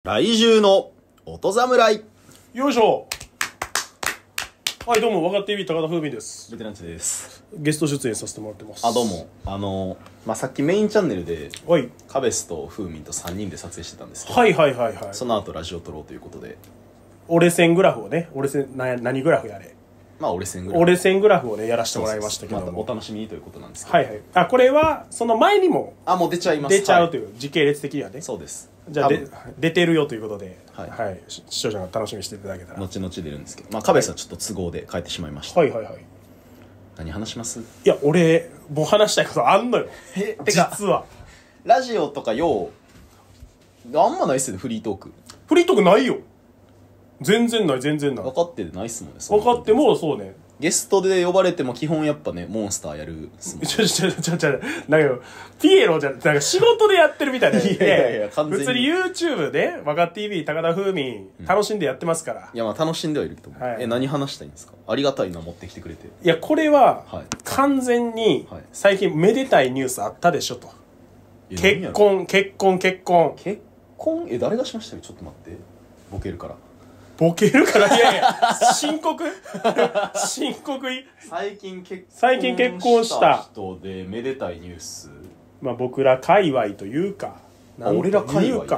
来獣の音侍。 よいしょ。はい、どうも、若手 TV 高田風美です。 ベテランチです。 ゲスト出演させてもらってます。 あ、どうも。さっきメインチャンネルではい。 カベスと風民と3人で撮影してたんですけど、 はいはいはいはい。 その後ラジオ撮ろうということで、 折れ線グラフをね、何グラフやれ。 折れ線ぐらい。 折れ線グラフをね、やらせてもらいましたけども。 またお楽しみにということなんですけど。 はいはい。あ、これは、その前にももう出ちゃいます。 出ちゃうという、時系列的にはね。 そうです。 じゃあ出てるよということで、 はい、 視聴者が楽しみにしていただけたら。 後々出るんですけど、カベスはちょっと都合で帰ってしまいました。 はいはいはい。 何話します？ いや、俺、もう話したいことあんのよ。実は。 ラジオとかあんまないっすよね、フリートーク。 フリートークないよ。全然ない。 分かってないっすもんね。 分かっても、そうね。 ゲストで呼ばれても基本やっぱね、モンスターやるっすもん。 なんか、ピエロじゃ、なんか仕事でやってるみたいな。 いや、完全に。 普通に YouTube で、若 TV、高田風味、楽しんでやってますから。 いや、楽しんではいると思う。はい、何話したいんですか？ありがたいな、持ってきてくれて。 いや、これは、完全に、最近めでたいニュースあったでしょと。結婚。 結婚？誰がしましたよ？ちょっと待って。ボケるから。 ボケるからいや深刻最近結婚した人でめでたいニュース。 僕ら界隈というか、 俺ら界隈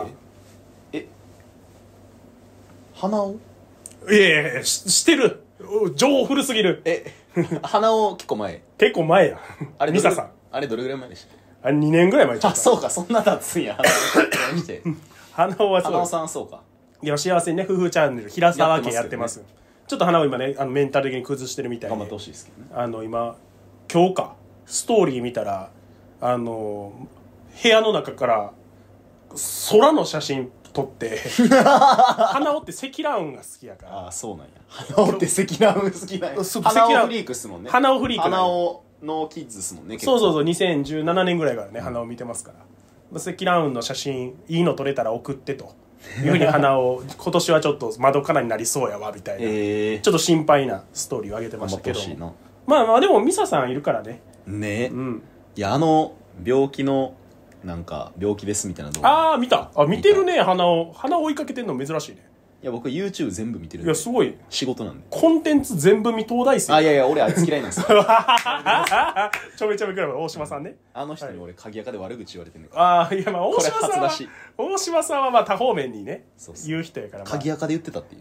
花尾？ いやしてる。情報古すぎる。 花尾結構前や。あれミサさん。 あれどれぐらい前でしたっけ？ あれ2年ぐらい前。 そうか、そんな経つんや。 花尾はそう。 花尾さんそうか。 いや、幸せにね、夫婦チャンネル、平沢家やってます。ちょっと花を今ね、メンタル的に崩してるみたいで。 頑張ってほしいですけどね。 今日か、ストーリー見たら、部屋の中から、空の写真撮って、花尾って積乱雲が好きやから。 あ、そうなんや。花尾って積乱雲好きなんや。花尾フリークっすもんね。 花尾フリーク。 花尾のキッズっすもんね、 そう、2017年ぐらいからね、花尾見てますから。積乱雲の写真、いいの撮れたら送ってと。いうふうに花を今年はちょっと窓かなになりそうやわみたいな、ちょっと心配なストーリーを上げてましたけど、でもミサさんいるからね。 いや、病気の病気ですみたいな動画見た。見てるね。花を追いかけてんの珍しいね。 いや、僕 YouTube 全部見てるんで。 いや、すごい仕事なんで。 コンテンツ全部見東大生。 いや俺あいつ嫌いなんですよ。 ちょめちょめクラブ大島さんね。 あの人に俺鍵垢で悪口言われてんねんから。いや、大島さんは多方面にね、言う人やから。 鍵垢で言ってたっていう。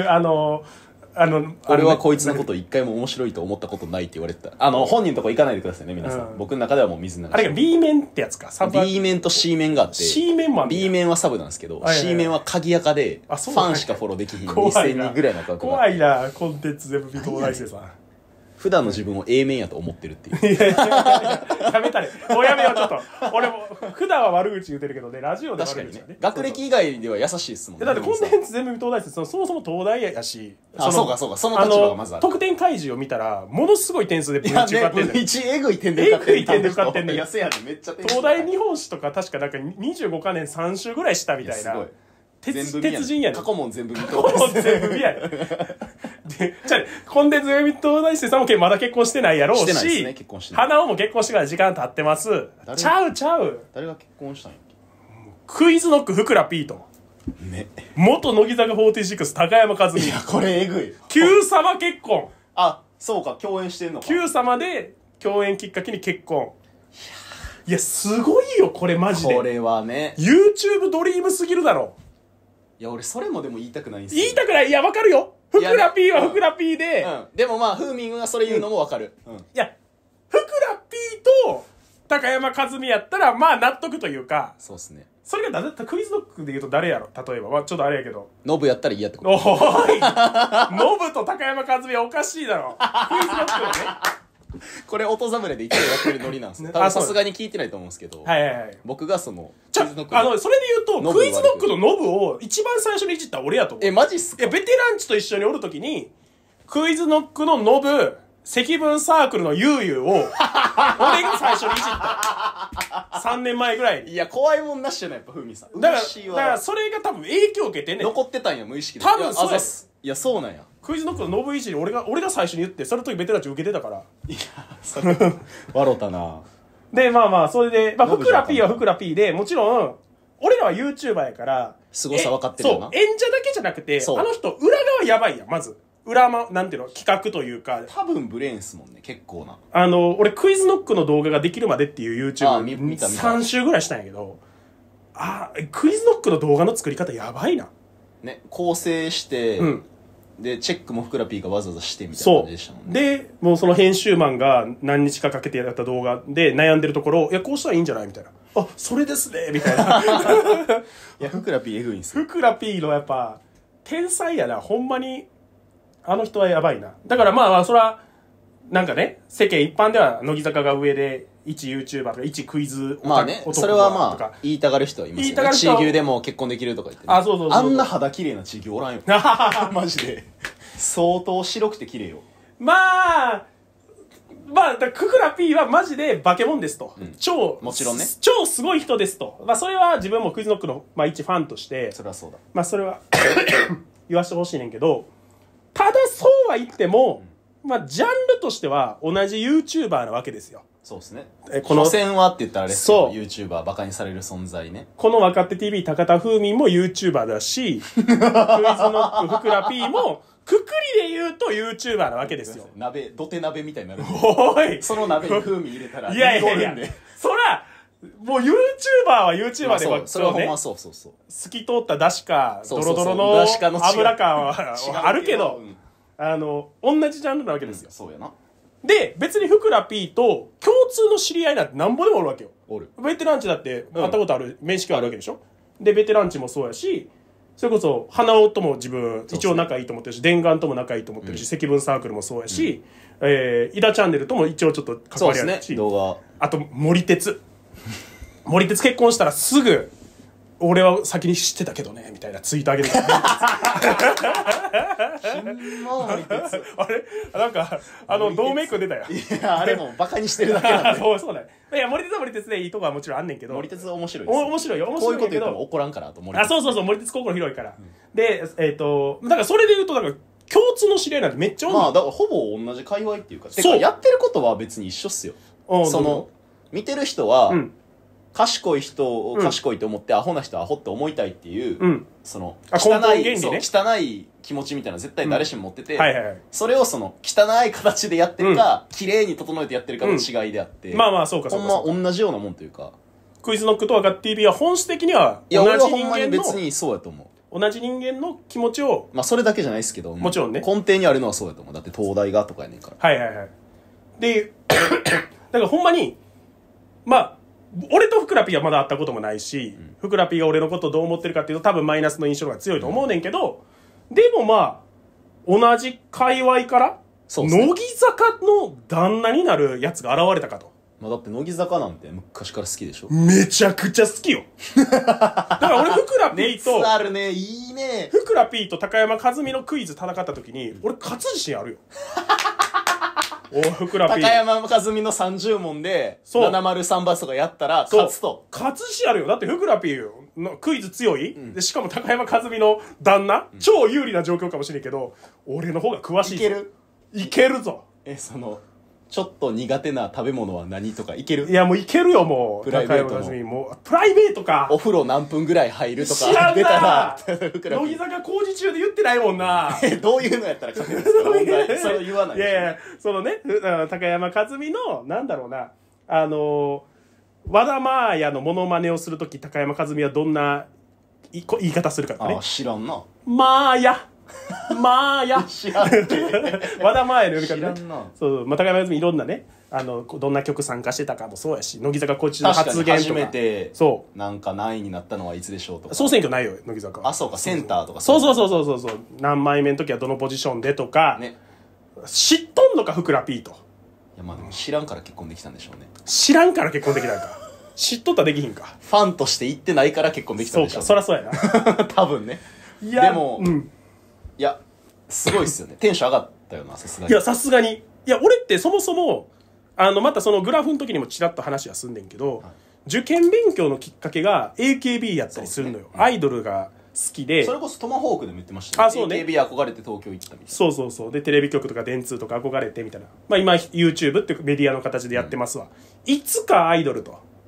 俺はこいつのこと一回も面白いと思ったことないって言われてた。本人のとこ行かないでくださいね、皆さん。僕の中ではもう水の中。 あれが B 面ってやつか。 B 面と C 面があって、 C 面もある。 B 面はサブなんですけど、C 面は鍵垢でファンしかフォローできひん2000人ぐらいの額が。 怖いな、コンテンツ全部見東大生さん。 普段の自分を A 面やと思ってるっていう。 いややめたね。もうやめよう、ちょっと。俺も普段は悪口言うてるけどね、ラジオで悪口はね。 確かにね。学歴以外では優しいですもんね。 だってコンテンツ全部見東大生、そもそも東大やし。 そうか、その立場がまずある。 得点開示を見たら、ものすごい点数で文中受かってんねん。 えぐい点で受かってんねん。 いや、せやねん、めっちゃ点数。東大日本史とか確か25か年3週ぐらいしたみたいな。鉄人やねん。 過去問全部見と過去問全部見やねん。で、コンテンツ読み東大生さんもまだ結婚してないやろうし、 してないですね、結婚してない。 花尾も結婚してから時間経ってます。ちゃう。 誰が結婚したんやっけ？ クイズノックふくら P と。元乃木坂46高山和美。 いや、これえぐい。 Q 様結婚。 そうか、共演してんのか。 Q 様で共演きっかけに結婚。いや、すごいよ、これマジで。 これはね、 YouTube ドリームすぎるだろ。 いや、俺それもでも言いたくないんですよ。 言いたくない。いや、わかるよ。ふくら P はふくら P で。 でも風民がそれ言うのもわかる。 いや、ふくら P と高山和美やったら、納得というか。 そうっすね。それがクイズノックで言うと誰やろ？例えば。ちょっとあれやけど。 ノブやったら嫌ってこと。 おいノブと高山和美はおかしいだろ。クイズノックはね。 これ音侍で一応やってるノリなんですね。多分さすがに聞いてないと思うんですけど。僕がクイズノック。 それで言うと、クイズノックのノブを一番最初にいじった俺やと思う。 マジっすか？ ベテランチと一緒におるときに、クイズノックのノブ、積分サークルのユーユーを、俺が最初にいじった。3年前ぐらいに。 いや、怖いもんなしじゃない、やっぱ、ふみさん。 だからそれが多分影響を受けてね。 残ってたんや、無意識で。 多分そうや。 いや、そうなんや。 クイズノックのノブいじり、俺が最初に言って、その時ベテランチ受けてたから。 いや、それ、笑ったな。 で、それで、ふくら P はふくら P で、もちろん、 俺らは YouTuber やから凄さ分かってるよな。 そう演者だけじゃなくてあの人裏側やばいやんまずなんていうの企画というか多分ブレーンすもんね結構な。 俺クイズノックの動画ができるまでっていう YouTube3 週ぐらいしたんやけどクイズノックの動画の作り方やばいなね構成して、でチェックもふくら P がわざわざしてみたいな感じでしたもんね。 でもうその編集マンが何日かかけてやった動画で悩んでるところいやこうしたらいいんじゃないみたいなそれですねみたいないやふくら P エグいんすよ。 ふくら P のやっぱ天才やなほんまにあの人はやばいな。だからまあそれはなんかね世間一般では乃木坂が上で一 YouTuber とか一クイズまあねそれはまあ言いたがる人はいますよね。地牛でも結婚できるとか言って、ね、 そうあんな肌綺麗な地牛おらんよマジで相当白くて綺麗よ。 まあククラ P はマジで化け物ですと、 もちろんね超すごい人ですと、それは自分もクイズノックの、一ファンとしてそれはそうだそれは言わせてほしいねんけどただそうは言っても、ジャンルとしては同じ YouTuber なわけですよ。 そうですね。所詮はって言ったらあれですけど YouTuber バカにされる存在ね。 この若手 TV 高田風民も YouTuber だしクイズノックふくら P もくくりで言うと YouTuber なわけですよ。 土手鍋みたいになる。 おいその鍋に風味入れたらいやそらもう YouTuber は YouTuber でそれはほんまそう透き通った出汁かドロドロの油感はあるけど同じジャンルなわけですよ。 そうやな。 で別にふくら P と共通の知り合いなんてなんぼでもおるわけよ。ベテランチだって会ったことある面識はあるわけでしょ。でベテランチもそうやしそれこそ花尾とも自分一応仲いいと思ってるし電丸とも仲いいと思ってるし積分サークルもそうやし井田チャンネルとも一応ちょっと関わりあるしあと森鉄結婚したらすぐ俺は先に知ってたけどねみたいなツイートあげるからあれなんか同盟区出たよ。 いやあれもバカにしてるだけなんでそうだよ。いや森鉄は森鉄でいいとこはもちろんあんねんけど森鉄は面白いです面白いよ。 こういうこと言ったら怒らんからと森鉄そう森鉄心広いから、でだからそれで言うとだから共通の知り合いなんてめっちゃ多い。 だからほぼ同じ界隈っていうかてかやってることは別に一緒っすよ。見てる人は、賢い人を賢いと思って、アホな人はアホって思いたいっていう、その汚い気持ちみたいな絶対誰しも持ってて、それをその汚い形でやってるか、綺麗に整えてやってるかの違いであって、 そうかほんま同じようなもんというかクイズノックとわか TV は本質的には同じ人間の別にそうやと思う。同じ人間の気持ちをそれだけじゃないですけどもちろんね根底にあるのはそうやと思う。だって東大がとかやねんから。 でだからほんまに俺とふくら P はまだ会ったこともないし、ふくら P が俺のことをどう思ってるかっていうと多分マイナスの印象が強いと思うねんけど、でも同じ界隈から乃木坂の旦那になるやつが現れたかと。 だって乃木坂なんて昔から好きでしょ。 めちゃくちゃ好きよだから俺ふくら P と熱あるね。いいね。 ふくら P と高山一実のクイズ戦った時に俺勝つ自信あるよふくら P 高山和美の30問で703バスとかやったら勝つと。 勝つしあるよ。だってふくら P のクイズ強い、でしかも高山和美の旦那、超有利な状況かもしれんけど俺の方が詳しい。いけるぞ。 ちょっと苦手な食べ物は何とかいける。 いやもういけるよ。もうプライベートもプライベートかお風呂何分ぐらい入るとか出たら乃木坂工事中で言ってないもんなどういうのやったら勝てるんですか問題それ言わない。 いやそのね高山一実のなんだろうな和田まーやのモノマネをするとき高山一実はどんな言い方するかってね。 知らんな。 まーや知らんって和田まーやの呼び方ね。 知らんな。 高山一実いろんなねどんな曲参加してたかもそうやし乃木坂コーチの発言とか初めてなんか何位になったのはいつでしょうとか。 総選挙ないよ乃木坂。 そうかセンターとか。 そう何枚目の時はどのポジションでとか、知っとんのかふくら P と。 いやでも知らんから結婚できたんでしょうね。 知らんから結婚できないか知っとったらできひんか。 ファンとして言ってないから結婚できたんでしょうね。 そりゃそうやな多分ね。でもいやすごいっすよね。テンション上がったよなさすがに。 いやさすがに。いや俺ってそもそもまたそのグラフの時にもちらっと話はすんねんけど、受験勉強のきっかけが AKB やったりするのよ。アイドルが好きで。 それこそトマホークでも言ってましたね。AKB 憧れて東京行ったみたいな。 そうでテレビ局とか電通とか憧れてみたいな。今 YouTube ってメディアの形でやってますわ。いつかアイドルと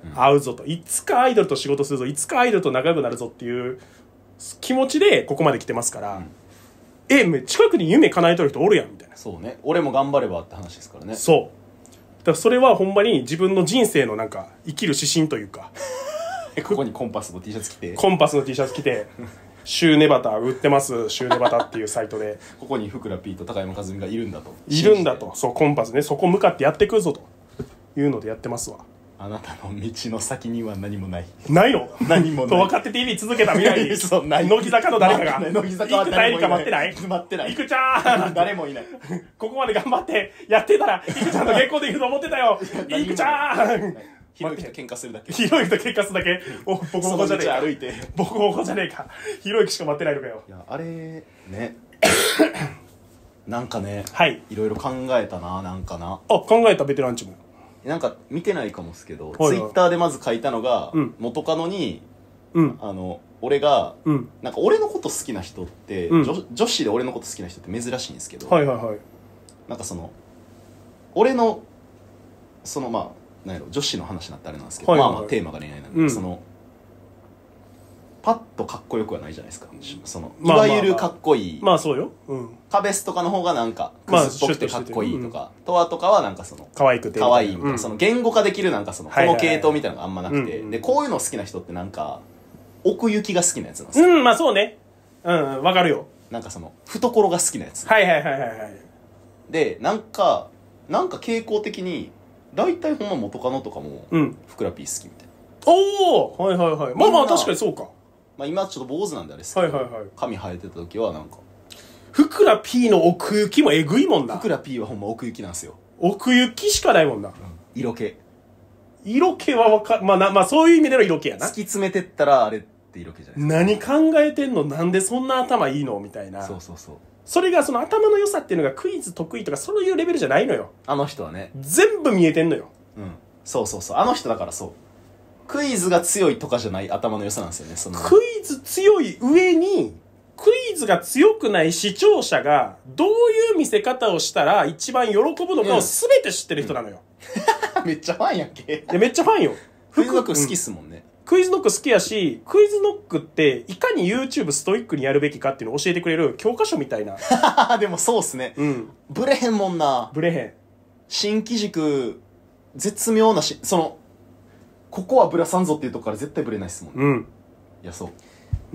会うぞと、いつかアイドルと仕事するぞ、いつかアイドルと仲良くなるぞっていう気持ちでここまで来てますから、近くに夢叶えとる人おるやんみたいな。 そうね、俺も頑張ればって話ですからね。 そうだからそれはほんまに自分の人生のなんか生きる指針というかここにコンパスの T シャツ着て、 コンパスの T シャツ着てシューネバタ売ってます、シューネバタっていうサイトでここにふくら P と高山和美がいるんだと、 いるんだと、そうコンパスね、そこ向かってやってくるぞというのでやってますわ。 あなたの道の先には何もない。 ないの何もないと分かって TV 続けた未来にそうない。 乃木坂の誰かが乃木坂は生田絵梨花待ってない、 待ってない。 いくちゃん誰もいない。 ここまで頑張ってやってたらいくちゃんと結婚できると思ってたよいくちゃんひろゆきと喧嘩するだけ。 ひろゆきと喧嘩するだけ。ボコボコじゃねえか。 歩いてボコボコじゃねえか。ひろゆきしか待ってないのかよ。 いやあれねなんかね、 はい。 いろいろ考えたな、なんかな。 あ、考えたベテランチーム。 なんか見てないかもですけど、 はいはいツイッターでまず書いたのが、元カノに、俺が、なんか俺のこと好きな人って、女子で俺のこと好きな人って珍しいんですけど、 はいはいはい。 なんかその俺のそのまあなんやろ女子の話になってあれなんですけど、まあまあテーマが恋愛なんで、そのパッとかっこよくはないじゃないですか。そのいわゆるかっこいい、 まあそうよ。 カベスとかの方がなんかクズっぽくてかっこいいとか、トワとかはなんかその可愛くて可愛いみたいな、その言語化できるなんかそのこの系統みたいなのがあんまなくて、でこういうの好きな人ってなんか奥行きが好きなやつなんですよ。 まあそうね。わかるよ。 なんかその懐が好きなやつ。 はいはいはいはいはい。 でなんか傾向的に大体ほんま元カノとかもふくら P 好きみたいな。 おお、はいはいはい。まあまあ確かにそうか。 まあ今ちょっと坊主なんであれですけど、髪生えてた時はなんかふくら P の奥行きもえぐいもんな。 ふくら P はほんま奥行きなんですよ。 奥行きしかないもんな。 色気はまあそういう意味での色気やな。 突き詰めてったらあれって色気じゃないですか。何考えてんの、なんでそんな頭いいのみたいな。 そうそうそう。 それがその頭の良さっていうのがクイズ得意とかそういうレベルじゃないのよ。 あの人はね全部見えてんのよ。 そうそうそう。あの人だからそう。クイズが強いとかじゃない頭の良さなんですよね。そのクイズ強い上に、クイズが強くない視聴者がどういう見せ方をしたら一番喜ぶのかを全て知ってる人なのよ。 めっちゃファンやっけ。 めっちゃファンよ。 クイズノック好きっすもんね。 クイズノック好きやし、クイズノックっていかに YouTube ストイックにやるべきかっていうのを教えてくれる教科書みたいな。 でもそうっすね。ブレへんもんな。 ブレへん。 新機軸、絶妙なその、ここはブラさんぞっていうとこから絶対ブレないっすもんね。いや、そう。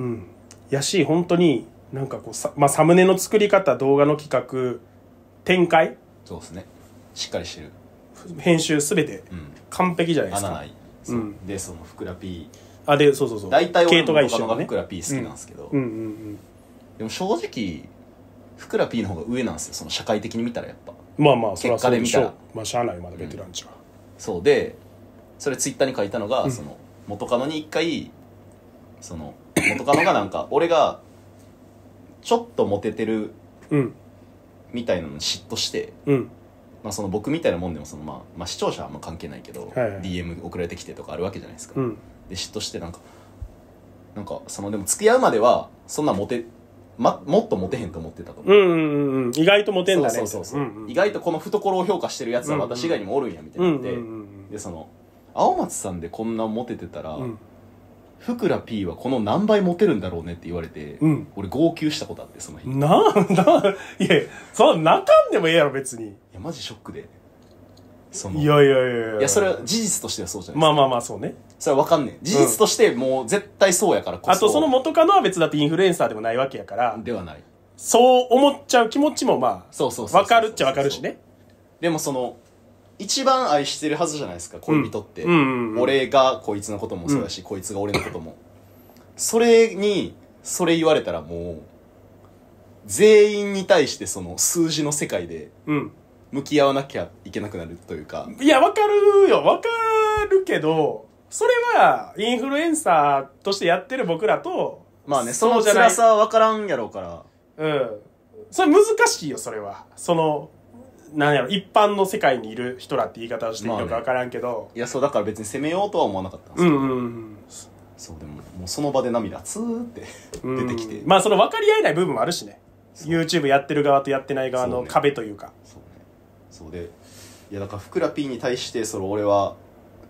やし、本当に、なんかこうサムネの作り方、動画の企画、展開。 そうですね。しっかりしてる。 編集すべて、完璧じゃないですか。 穴ない。で、その、ふくら P。 で、そう。 大体俺の元カノがふくら P 好きなんですけど。でも正直、ふくら P の方が上なんですよ。その社会的に見たらやっぱ。 まあまあ、 結果で見たら。 まあ、しゃあない、まだベテランちは。 そうで、それツイッターに書いたのが、その、元カノに一回、その、元カノがなんか、俺が、ちょっとモテてる、みたいなのに嫉妬して、まあその僕みたいなもんでもそのまあ視聴者はあんま関係ないけど、DM 送られてきてとかあるわけじゃないですか。で嫉妬してなんかそのでも付き合うまではそんなもっとモテへんと思ってたと思う。 意外とモテんだね。 そう。意外とこの懐を評価してるやつは私以外にもおるんやみたいになって、でその青松さんでこんなモテてたら、ふくら P はこの何倍モテるんだろうねって言われて、俺号泣したことあって、その日。いや、そんな泣かんでもええやろ別に。いやマジショックで。 いやそれは事実としてはそうじゃないですか。まあそうね。 それは分かんねん。事実としてもう絶対そうやからこそ。 あとその元カノは別だってインフルエンサーでもないわけやから。 ではない。 そう思っちゃう気持ちもまあ、分かるっちゃ分かるしね。 でもその、一番愛してるはずじゃないですか、恋人って。俺がこいつのこともそうだし、こいつが俺のことも。それ言われたらもう、全員に対してその数字の世界で、向き合わなきゃいけなくなるというか。 いや、わかるけど、それは、インフルエンサーとしてやってる僕らと、 まあね、その辛さはわからんやろうから。 それ難しいよ、それは。なんやろ、一般の世界にいる人らって言い方をしていいのかわからんけど。 いや、そう、だから別に責めようとは思わなかったんですけど。そう、でも、もうその場で涙ツーって出てきて。 まあ、その分かり合えない部分もあるしね。YouTube やってる側とやってない側の壁というか。 そうで、いやだからふくら P に対して俺は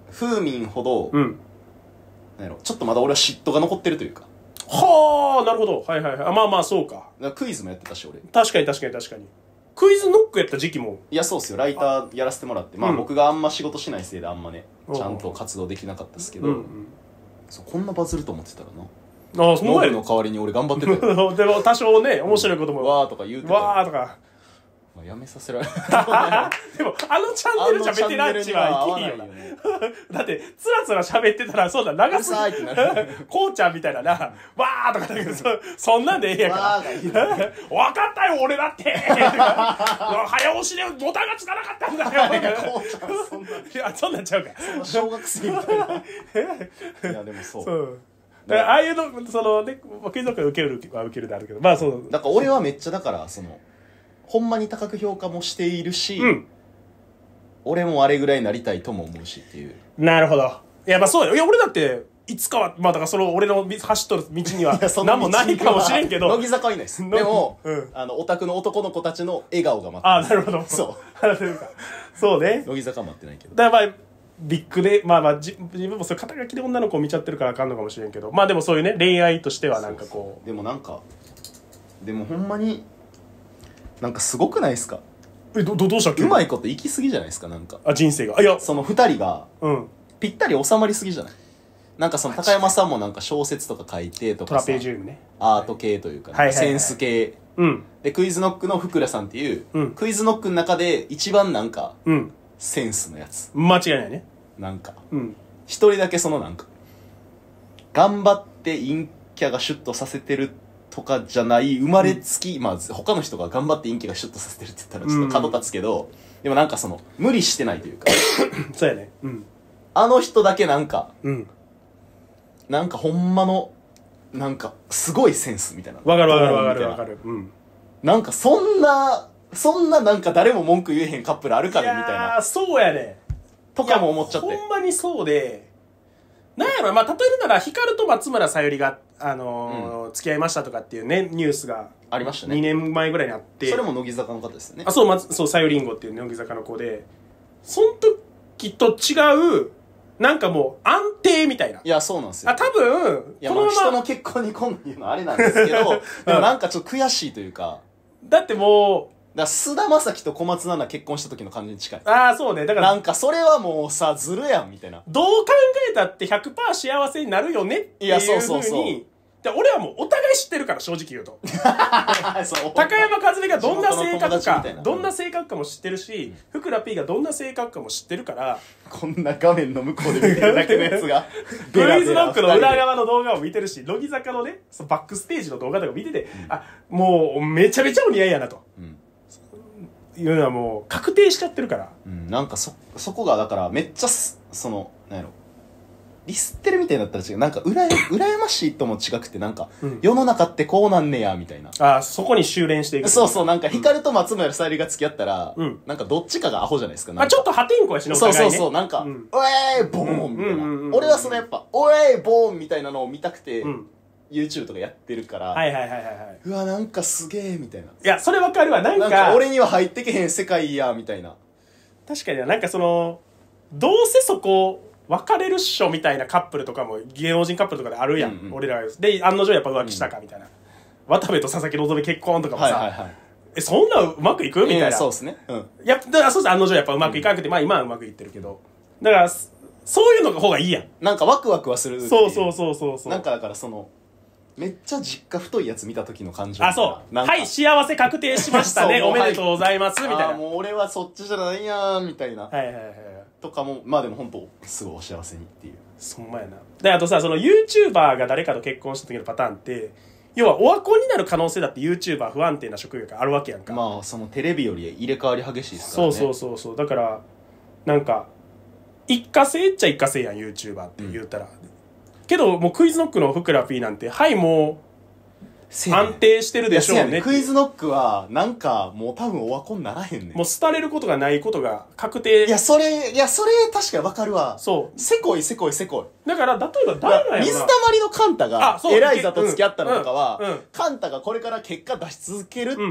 風民ほど、なんやろ、ちょっとまだ俺は嫉妬が残ってるというか。 はあ、なるほど。はいはいはい。あ、まあまあ、そうか。 クイズもやってたし、俺。 確かに確かに確かに。クイズノックやった時期も。 いや、そうっすよ。ライターやらせてもらって。まあ僕があんま仕事しないせいであんまね、ちゃんと活動できなかったっすけど、そう、こんなバズると思ってたらな。 ああ、その前の代わりに俺頑張ってたよ。 でも多少ね、面白いことも。 わーとか言うてたよ。 わーとか。 まあ、やめさせられる。 でも、あのチャンネルじゃベテランチはいいよな。だって、つらつら喋ってたら、そうだ、長すぎてなる。こうちゃんみたいなな、わーとかだけど、そんなんでええやから。わかったよ、俺だって早押しでボタンがつかなかったんだよ。こうちゃん、そんな。いや、そんなんちゃうか。 小学生みたいな。いや、でもそう。 ああいうの、そのね、クイズノックは受けるは受けるであるけど、まあそう。 だから俺はめっちゃだから、その、ほんまに高く評価もしているし、俺もあれぐらいになりたいとも思うしっていう。 なるほど。いや、まあそうよ。いや、俺だって、いつかは、まあだからその俺の走っとる道には何もないかもしれんけど。 乃木坂はいないです。でも、オタクの男の子たちの笑顔が待ってああ、なるほど。 そう。 そうね。 乃木坂待ってないけど。 だからまあ、ビッグで、まあまあ、自分もそういう肩書きで女の子を見ちゃってるからあかんのかもしれんけど、まあでもそういうね、恋愛としてはなんかこう。 でもなんか、でもほんまに、なんかすごくないですか？ どうしたっけ？ うまいこと行き過ぎじゃないですか、なんか。 あ、人生が。いや、 その二人が、ぴったり収まりすぎじゃない？なんかその高山さんもなんか小説とか書いてとかさ、 トラペジウムね。 アート系というか、センス系。で、クイズノックの福良さんっていう、クイズノックの中で一番なんか、センスのやつ。 間違いないね。 なんか、一人だけそのなんか、頑張って陰キャがシュッとさせてるとかじゃない生まれつき、まあ他の人が頑張って陰キャがシュッとさせてるって言ったらちょっと角立つけど、でもなんかその無理してないというかそうやね。 あの人だけなんか、なんかほんまのなんかすごいセンスみたいな。 わかる。 なんかそんななんか誰も文句言えへんカップルあるかねみたいな。 いやそうやね。 とかも思っちゃって。 ほんまにそうで、なんやろ、まあ例えるなら光と松村さゆりが付き合いましたとかっていうねニュースがありましたね。 2年前ぐらいにあって、 それも乃木坂の方ですよね。 あ、そうさゆりんごっていう乃木坂の子で、その時と違うなんかもう安定みたいな。 いやそうなんですよ。 多分いやまあ人の結婚にこんなん言うのあれなんですけど、でもなんかちょっと悔しいというか。 だってもう。 だ菅田将暉と小松菜奈結婚した時の感じに近い。 ああ、そうね。だから。 なんかそれはもうさ、ずるやん、みたいな。 どう考えたって 100% 幸せになるよねっていう風に。で俺はもうお互い知ってるから、正直言うと。高山和美がどんな性格か、どんな性格かも知ってるし、ふくら P がどんな性格かも知ってるから、 こんな画面の向こうで見てるだけのやつが。 クイズノックの裏側の動画を見てるし、乃木坂のね、バックステージの動画とか見てて、もうめちゃめちゃお似合いやなと。いうのはもう確定しちゃってるから、 なんかそこがだからめっちゃそのなんやろリスってるみたいになったら違う、なんか羨ましいとも違くて、なんか、世の中ってこうなんねやみたいな。 そこに修練していく。 そうなんか光と松村さゆりが付き合ったら、なんかどっちかがアホじゃないですか。 ちょっと破天荒やしね、お互いね。 そうなんか、おえーボーンみたいな。俺はそのやっぱおえーボーンみたいなのを見たくて、YouTube とかやってるから、うわなんかすげえみたいな。いやそれわかるわ。なんか俺には入ってけへん世界やみたいな。 確かになんかそのどうせそこ別れるっしょみたいなカップルとかも芸能人カップルとかであるやん、俺らで案の定やっぱ浮気したかみたいな、渡部と佐々木希結婚とかもさ、そんなうまくいくみたいな。 そうですね。 だからそう案の定やっぱうまくいかなくて、まあ今はうまくいってるけど、だからそういうのが方がいいやん。 なんかワクワクはする。 そうなんかだからそのめっちゃ実家太いやつ見た時の感情。 そうはい幸せ確定しましたねおめでとうございますみたいな。 もう俺はそっちじゃないやーみたいな。とかもまあでも本当すごいお幸せにっていう。 そんまやな。であとさ、その YouTuber が誰かと結婚した時のパターンって、要はオワコンになる可能性だって YouTuber 不安定な職業があるわけやんか。 まあそのテレビより入れ替わり激しいですからね。 そうだからなんか一過性っちゃ一過性やん YouTuber って言うたら、けどもうクイズノックのふくら P なんてはいもう安定してるでしょうね。 クイズノックはなんかもう多分オワコンならへんねん。 もう廃れることがないことが確定。 いやそれ確かにわかるわ。そうせこいだから例えば誰がや水たまりのカンタがエライザと付き合ったのとかは、カンタがこれから結果出し続ける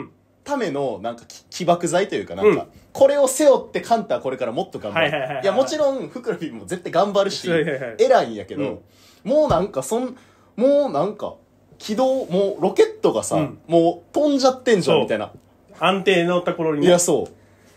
ためのなんか起爆剤というかなんか、これを背負ってカンタはこれからもっと頑張る。いやもちろんふくら P も絶対頑張るし、偉いんやけど、もうなんかもうなんか軌道もうロケットがさ、もう飛んじゃってんじゃんみたいな。 安定のところにね。 いやそう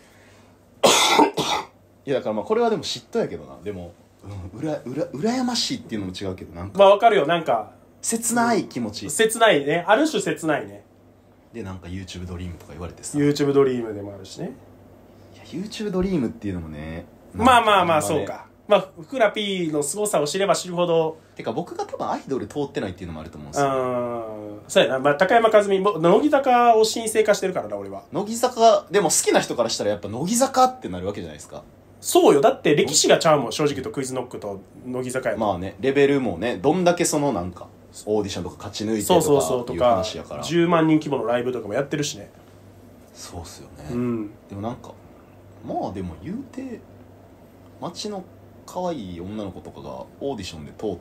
いやだからまあこれはでも嫉妬やけどな。でも、羨ましいっていうのも違うけどなんか。 まあわかるよ、なんか。 切ない気持ち。 切ないね。ある種切ないね。 でなんか YouTube ドリームとか言われてさ。 YouTube ドリームでもあるしね。 いや YouTube ドリームっていうのもね。 まあそうか。まあふくら P の凄さを知れば知るほど。 てか僕が多分アイドル通ってないっていうのもあると思うんですよ。 そうやな。まあ高山一実も乃木坂を神聖化してるからな俺は。 乃木坂でも好きな人からしたらやっぱ乃木坂ってなるわけじゃないですか。 そうよ。だって歴史がちゃうもん、正直言うとクイズノックと乃木坂やと。 まあね、レベルもね、どんだけそのなんか、オーディションとか勝ち抜いてとかいう話やから。 10万人規模のライブとかもやってるしね。 そうっすよね。 うん。 でもなんか、まあでも言うて、街の可愛い女の子とかがオーディションで通って、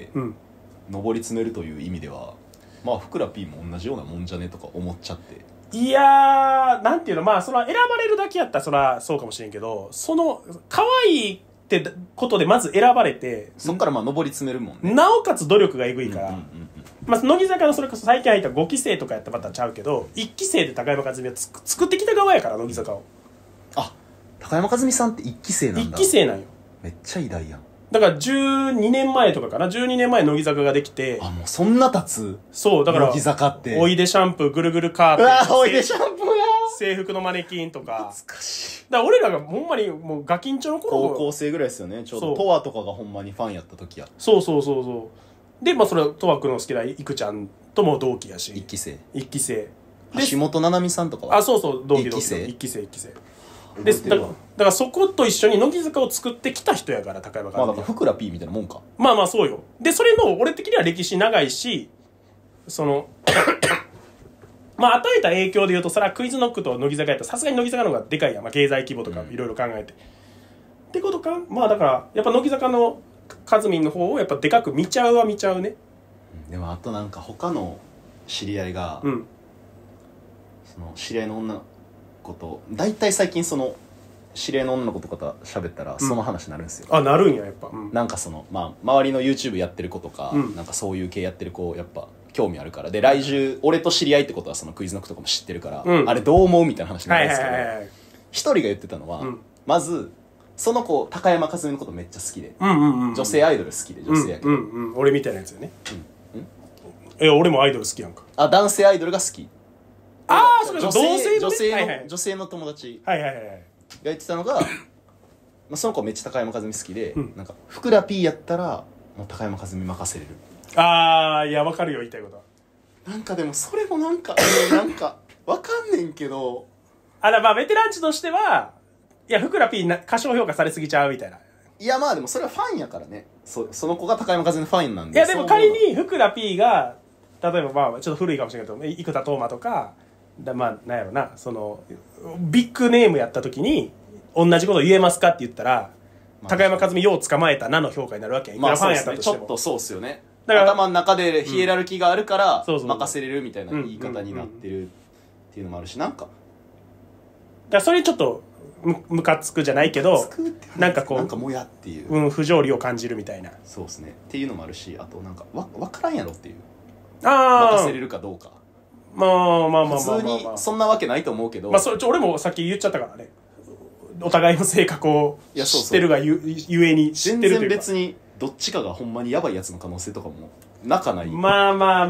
上り詰めるという意味では、まあふくら P も同じようなもんじゃねとか思っちゃって。 いやー、なんていうの、まあ、その選ばれるだけやったらそらそうかもしれんけど、その、可愛いってことでまず選ばれて、 そっからまあ上り詰めるもんね。 なおかつ努力がえぐいから、まあ、乃木坂のそれこそ最近入った5期生とかやったらまたちゃうけど、1期生で高山一実は作ってきた側やから、乃木坂を。 あ、高山一実さんって1期生なんだ。 1期生なんよ。 めっちゃ偉大やん。 だから12年前とかかな、12年前乃木坂ができて。 あ、もうそんな経つ。 そう、だから、 乃木坂って。 おいでシャンプー、ぐるぐるカーテン。 うわ、おいでシャンプーや制服のマネキンとか。 懐かしい。 だから俺らがほんまにもうガキンチョの頃。 高校生ぐらいですよね。ちょうどトワとかがほんまにファンやった時や。 そう。で、まあそれはトワ君の好きないくちゃんとも同期やし。 1期生。 1期生。 橋本七海さんとかは。 あ、そう、同期。 1期生。 1期生。でだからそこと一緒に乃木坂を作ってきた人やから高山まあだからふくら P みたいなもんか。 まあそうよ。でそれの俺的には歴史長いし、そのまあ与えた影響で言うとそれはクイズノックと乃木坂やったらさすがに乃木坂の方がでかいやん、まあ、経済規模とかいろいろ考えて、ってことか。まあだからやっぱ乃木坂のカズミンの方をやっぱでかく見ちゃうね。 でもあとなんか他の知り合いが、その知り合いの女の子と大体最近その知り合いの女の子とかと喋ったらその話になるんですよ。 あ、なるんややっぱ。 なんかそのまあ周りの YouTube やってる子とか、なんかそういう系やってる子やっぱ興味あるからで、来週俺と知り合いってことはそのクイズノックとかも知ってるから、あれどう思うみたいな話になるんですけど、一人が言ってたのは、まずその子高山一実のことめっちゃ好きで、女性アイドル好きで、女性やけど、 俺みたいなやつよね。俺もアイドル好きやんか。 あ、男性アイドルが好き。 ああ、そうか、 女性の友達が言ってたのが、まあその子めっちゃ高山一実好きで、なんかふくら P やったらもう高山一実任せれる。 ああ、いやわかるよ言いたいことは。 なんかでもそれもなんかなんかわかんねんけど、 まあベテランチとしては、いやふくら P 過小評価されすぎちゃうみたいな。 いやまあでもそれはファンやからね。その子が高山一実のファンなんで。 いやでも仮にふくら P が例えばまあちょっと古いかもしれないけど生田斗真とかまあなんやろな、そのビッグネームやった時に同じこと言えますかって言ったら、高山一実よう捕まえたなの評価になるわけやん。 まあそうですね、ちょっとそうっすよね。だから頭の中でヒエラルキーがあるから任せれるみたいな言い方になってるっていうのもあるし、なんかだからそれちょっとムカつくじゃないけど、なんかこうなんかもやっていう、 不条理を感じるみたいな。 そうですねっていうのもあるし、あとなんか分からんやろっていう、 任せれるかどうか。 まあ普通にそんなわけないと思うけど、 まあそれ俺もさっき言っちゃったからね、お互いの性格を知ってるがゆえに知ってるというか、 全然別にどっちかがほんまにヤバいやつの可能性とかもなかない。 ま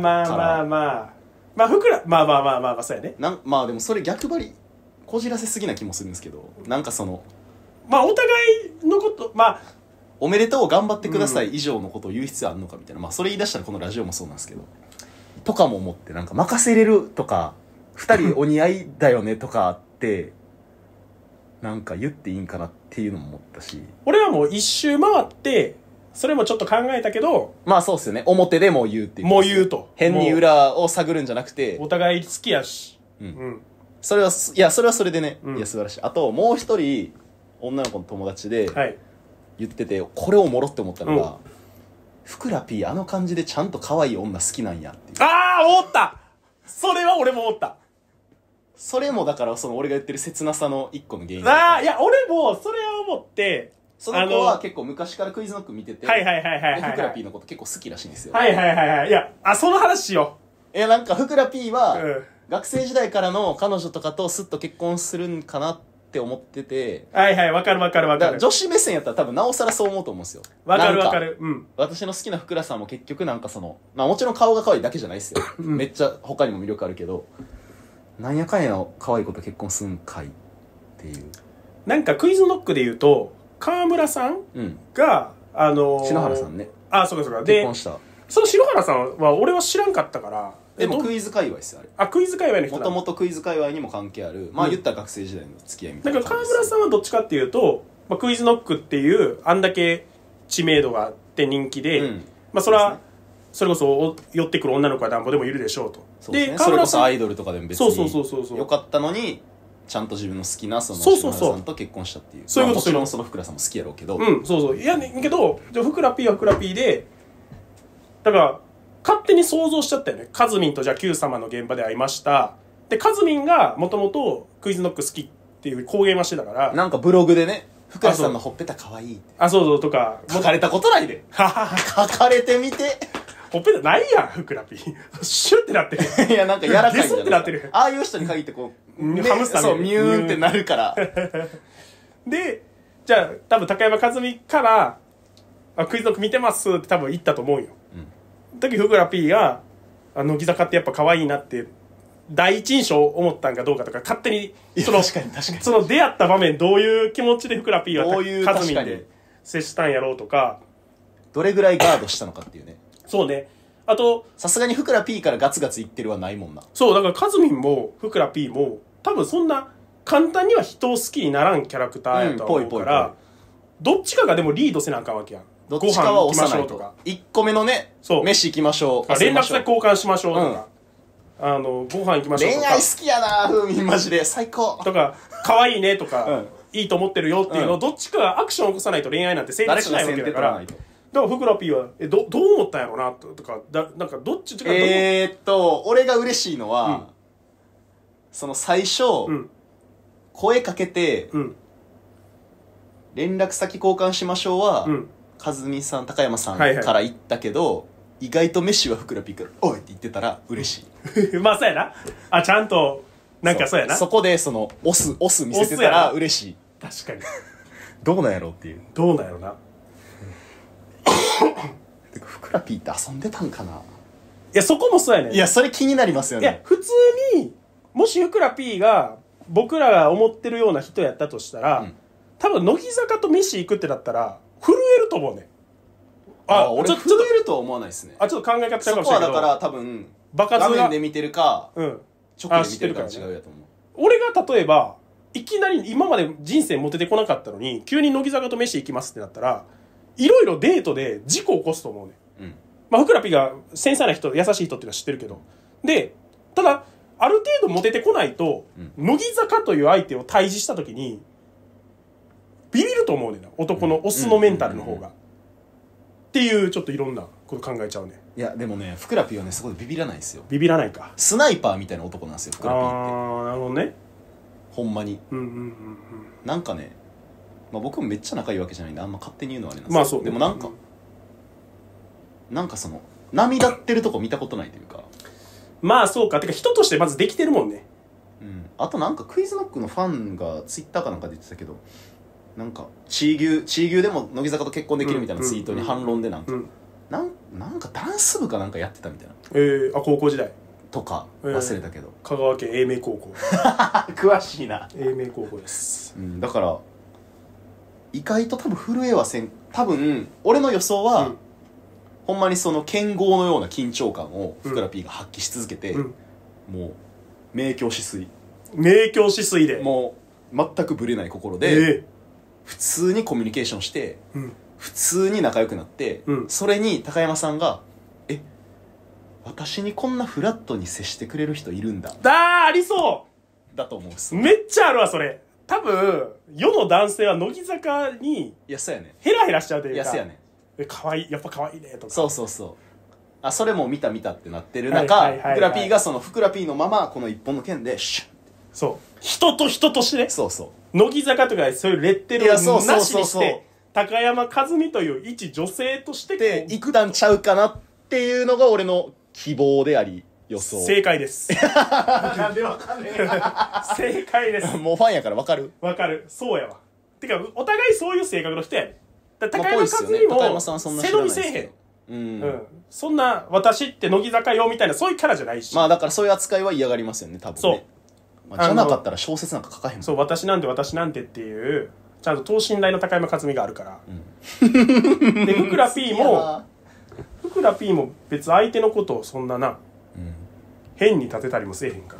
あふくらまあそうやね。 まあでもそれ逆張りこじらせすぎな気もするんですけど、なんかそのまあお互いのことおめでとう頑張ってください以上のことを言う必要あるのかみたいな、まあそれ言い出したらこのラジオもそうなんですけどとかも思って、なんか任せれるとか2人お似合いだよねとかってなんか言っていいんかなっていうのも思ったし、 俺はもう一周回ってそれもちょっと考えたけど、 まあそうっすよね、表でもう言うっていう、 もう言うと変に裏を探るんじゃなくてお互い好きやし、 それはそれでね、いや素晴らしい。あともう一人女の子の友達で言ってて、これをもろって思ったのが、ふくら P あの感じでちゃんと可愛い女好きなんやっていう。 ああ思った、それは俺も思った。 それもだからその俺が言ってる切なさの一個の原因。 いや俺もそれを思って、 その子は結構昔からクイズノック見てて、 はいはいはいはいはい、 ふくら P のこと結構好きらしいんですよ。 はいはいはいはい。いや、その話しよう。いや、なんかふくら P は、学生時代からの彼女とかとスッと結婚するんかなって思ってて。 はいはい、わかるわかるわかる。 女子目線やったら多分なおさらそう思うと思うんですよ。 わかるわかる。 うん。私の好きなふくらさんも結局なんかその、まあもちろん顔が可愛いだけじゃないですよ。めっちゃ他にも魅力あるけど、なんやかんやの可愛い子と結婚すんかいっていう。 なんかクイズノックで言うと、川村さんが、 篠原さんね。 そうかそうか。 結婚した。 その篠原さんは俺は知らんかったから。 でもクイズ界隈ですよ、あれ。 クイズ界隈の人もともとクイズ界隈にも関係ある。まあ言ったら学生時代の付き合いみたいな。 だから川村さんはどっちかっていうと、クイズノックっていう、あんだけ知名度があって人気で、それは、それこそ寄ってくる女の子はなんぼでもいるでしょうと。 で、川村さん。それこそアイドルとかでも別によかったのに、ちゃんと自分の好きなその篠原さんと結婚したっていう。そういうこと。もちろんそのふくらさんも好きやろうけど。 いやねんけど、ふくら P はふくら P で、だから、勝手に想像しちゃったよね。カズミンとじゃあ Q 様の現場で会いました。で、カズミンがもともとクイズノック好きっていう公言はしてたから。 なんかブログでね、ふくらさんのほっぺた可愛いって。 そうとか。 書かれたことないで。書かれてみて。 ほっぺたないやん、ふくら P。シュッてなってる。 いや、なんかやらかいんじゃない。 ゲスってなってる。 ああいう人に限ってこう、 ハムスターそう、ミューンってなるから。 で、じゃあ、多分高山和美から、クイズノック見てますって多分言ったと思うよ。時ふくら P が乃木坂ってやっぱ可愛いなって第一印象思ったんかどうかとか勝手にその出会った場面どういう気持ちでふくら P はカズミンで接したんやろうとかどれぐらいガードしたのかっていうね。 そうね。あとさすがにふくら P からガツガツ言ってるはないもんな。 そうだからカズミンもふくら P も多分そんな簡単には人を好きにならんキャラクターやと思うからどっちかがでもリードせなあかんわけやん。 どっちかは押さないと。1個目のね、飯行きましょう。 連絡先交換しましょうとか、ご飯行きましょうとか。 恋愛好きやな、風味マジで。最高。 とか、可愛いねとか、いいと思ってるよっていうのを、どっちかがアクションを起こさないと恋愛なんて成立しないわけだから。だからふくら P は、どう思ったんやろなとか、なんかどっち俺が嬉しいのは、その最初、声かけて、連絡先交換しましょうは、和美さん、高山さんから言ったけど、意外と飯はふくら P から「おい!」って言ってたら嬉しい。 まあそうやな。ちゃんとなんかそうやな。 そこでそのオス見せてたら嬉しい。 確かに。 どうなんやろうっていう。 どうなんやろな。 ふくら P って遊んでたんかな。いやそこもそうやね。 いやそれ気になりますよね。 いや普通にもしふくら P が僕らが思ってるような人やったとしたら、多分乃木坂と飯行くってなったら震えると思うね。 俺震えるとは思わないですね。 ちょっと考え方違うかもしれないけど。 そこはだから多分画面で見てるか、直で見てるか違うやと思う。 俺が例えばいきなり今まで人生モテてこなかったのに急に乃木坂と飯行きますってなったらいろいろデートで事故起こすと思うね。ふくら P が繊細な人優しい人っていうのは知ってるけど、でただある程度モテてこないと、乃木坂という相手を対峙した時にビビると思うねんな、男のオスのメンタルの方が。っていうちょっといろんなこと考えちゃうね。 いやでもねふくら P はねそこでビビらないですよ。 ビビらないか。 スナイパーみたいな男なんですよふくら P って。 なるほどね。 ほんまに。なんかね、僕もめっちゃ仲いいわけじゃないんであんま勝手に言うのはあれなんですけど、でもなんかその涙ってるとこ見たことないというか。 そうか。てか人としてまずできてるもんね。 あとなんかクイズノックのファンがツイッターかなんかで言ってたけど、なんかチー牛でも乃木坂と結婚できるみたいなツイートに反論でなんかダンス部かなんかやってたみたいな。 高校時代とか忘れたけど、 香川県英明高校詳しいな。 英明高校です。 だから意外と多分震えはせん。多分俺の予想は、ほんまにその剣豪のような緊張感をふくら P が発揮し続けて、もう明鏡止水でもう全くぶれない心で、普通にコミュニケーションして、普通に仲良くなって、それに高山さんが私にこんなフラットに接してくれる人いるんだありそうだと思うっす。 めっちゃあるわそれ。多分世の男性は乃木坂にヘラヘラしちゃうというか、可愛いやっぱ可愛いねとか、 そうそれも見たってなってる中、ふくら P がそのふくら P のままこの一本の剣でシュッそう人と人としてね。 そうそう。 乃木坂とかそういうレッテルをなしにしそうて、高山一実という一女性としてで、一旦ちゃうかなっていうのが俺の希望であり、予想。 正解です。 なんでわかんねえ。 正解です。 もうファンやからわかる？ わかる。そうやわ。てか、お互いそういう性格の人やね。だ高山一実高山もさんはそんな背伸びせえへん。うん。そんな、私って乃木坂よみたいな、そういうキャラじゃないし。 まあだからそういう扱いは嫌がりますよね、多分ね。 そう。 まあ、じゃなかったら小説なんか書かへんもん。 そう、私なんてっていう、ちゃんと等身大の高山一実があるから。で、ふくら P も別相手のことをそんなな、変に立てたりもせえへんから。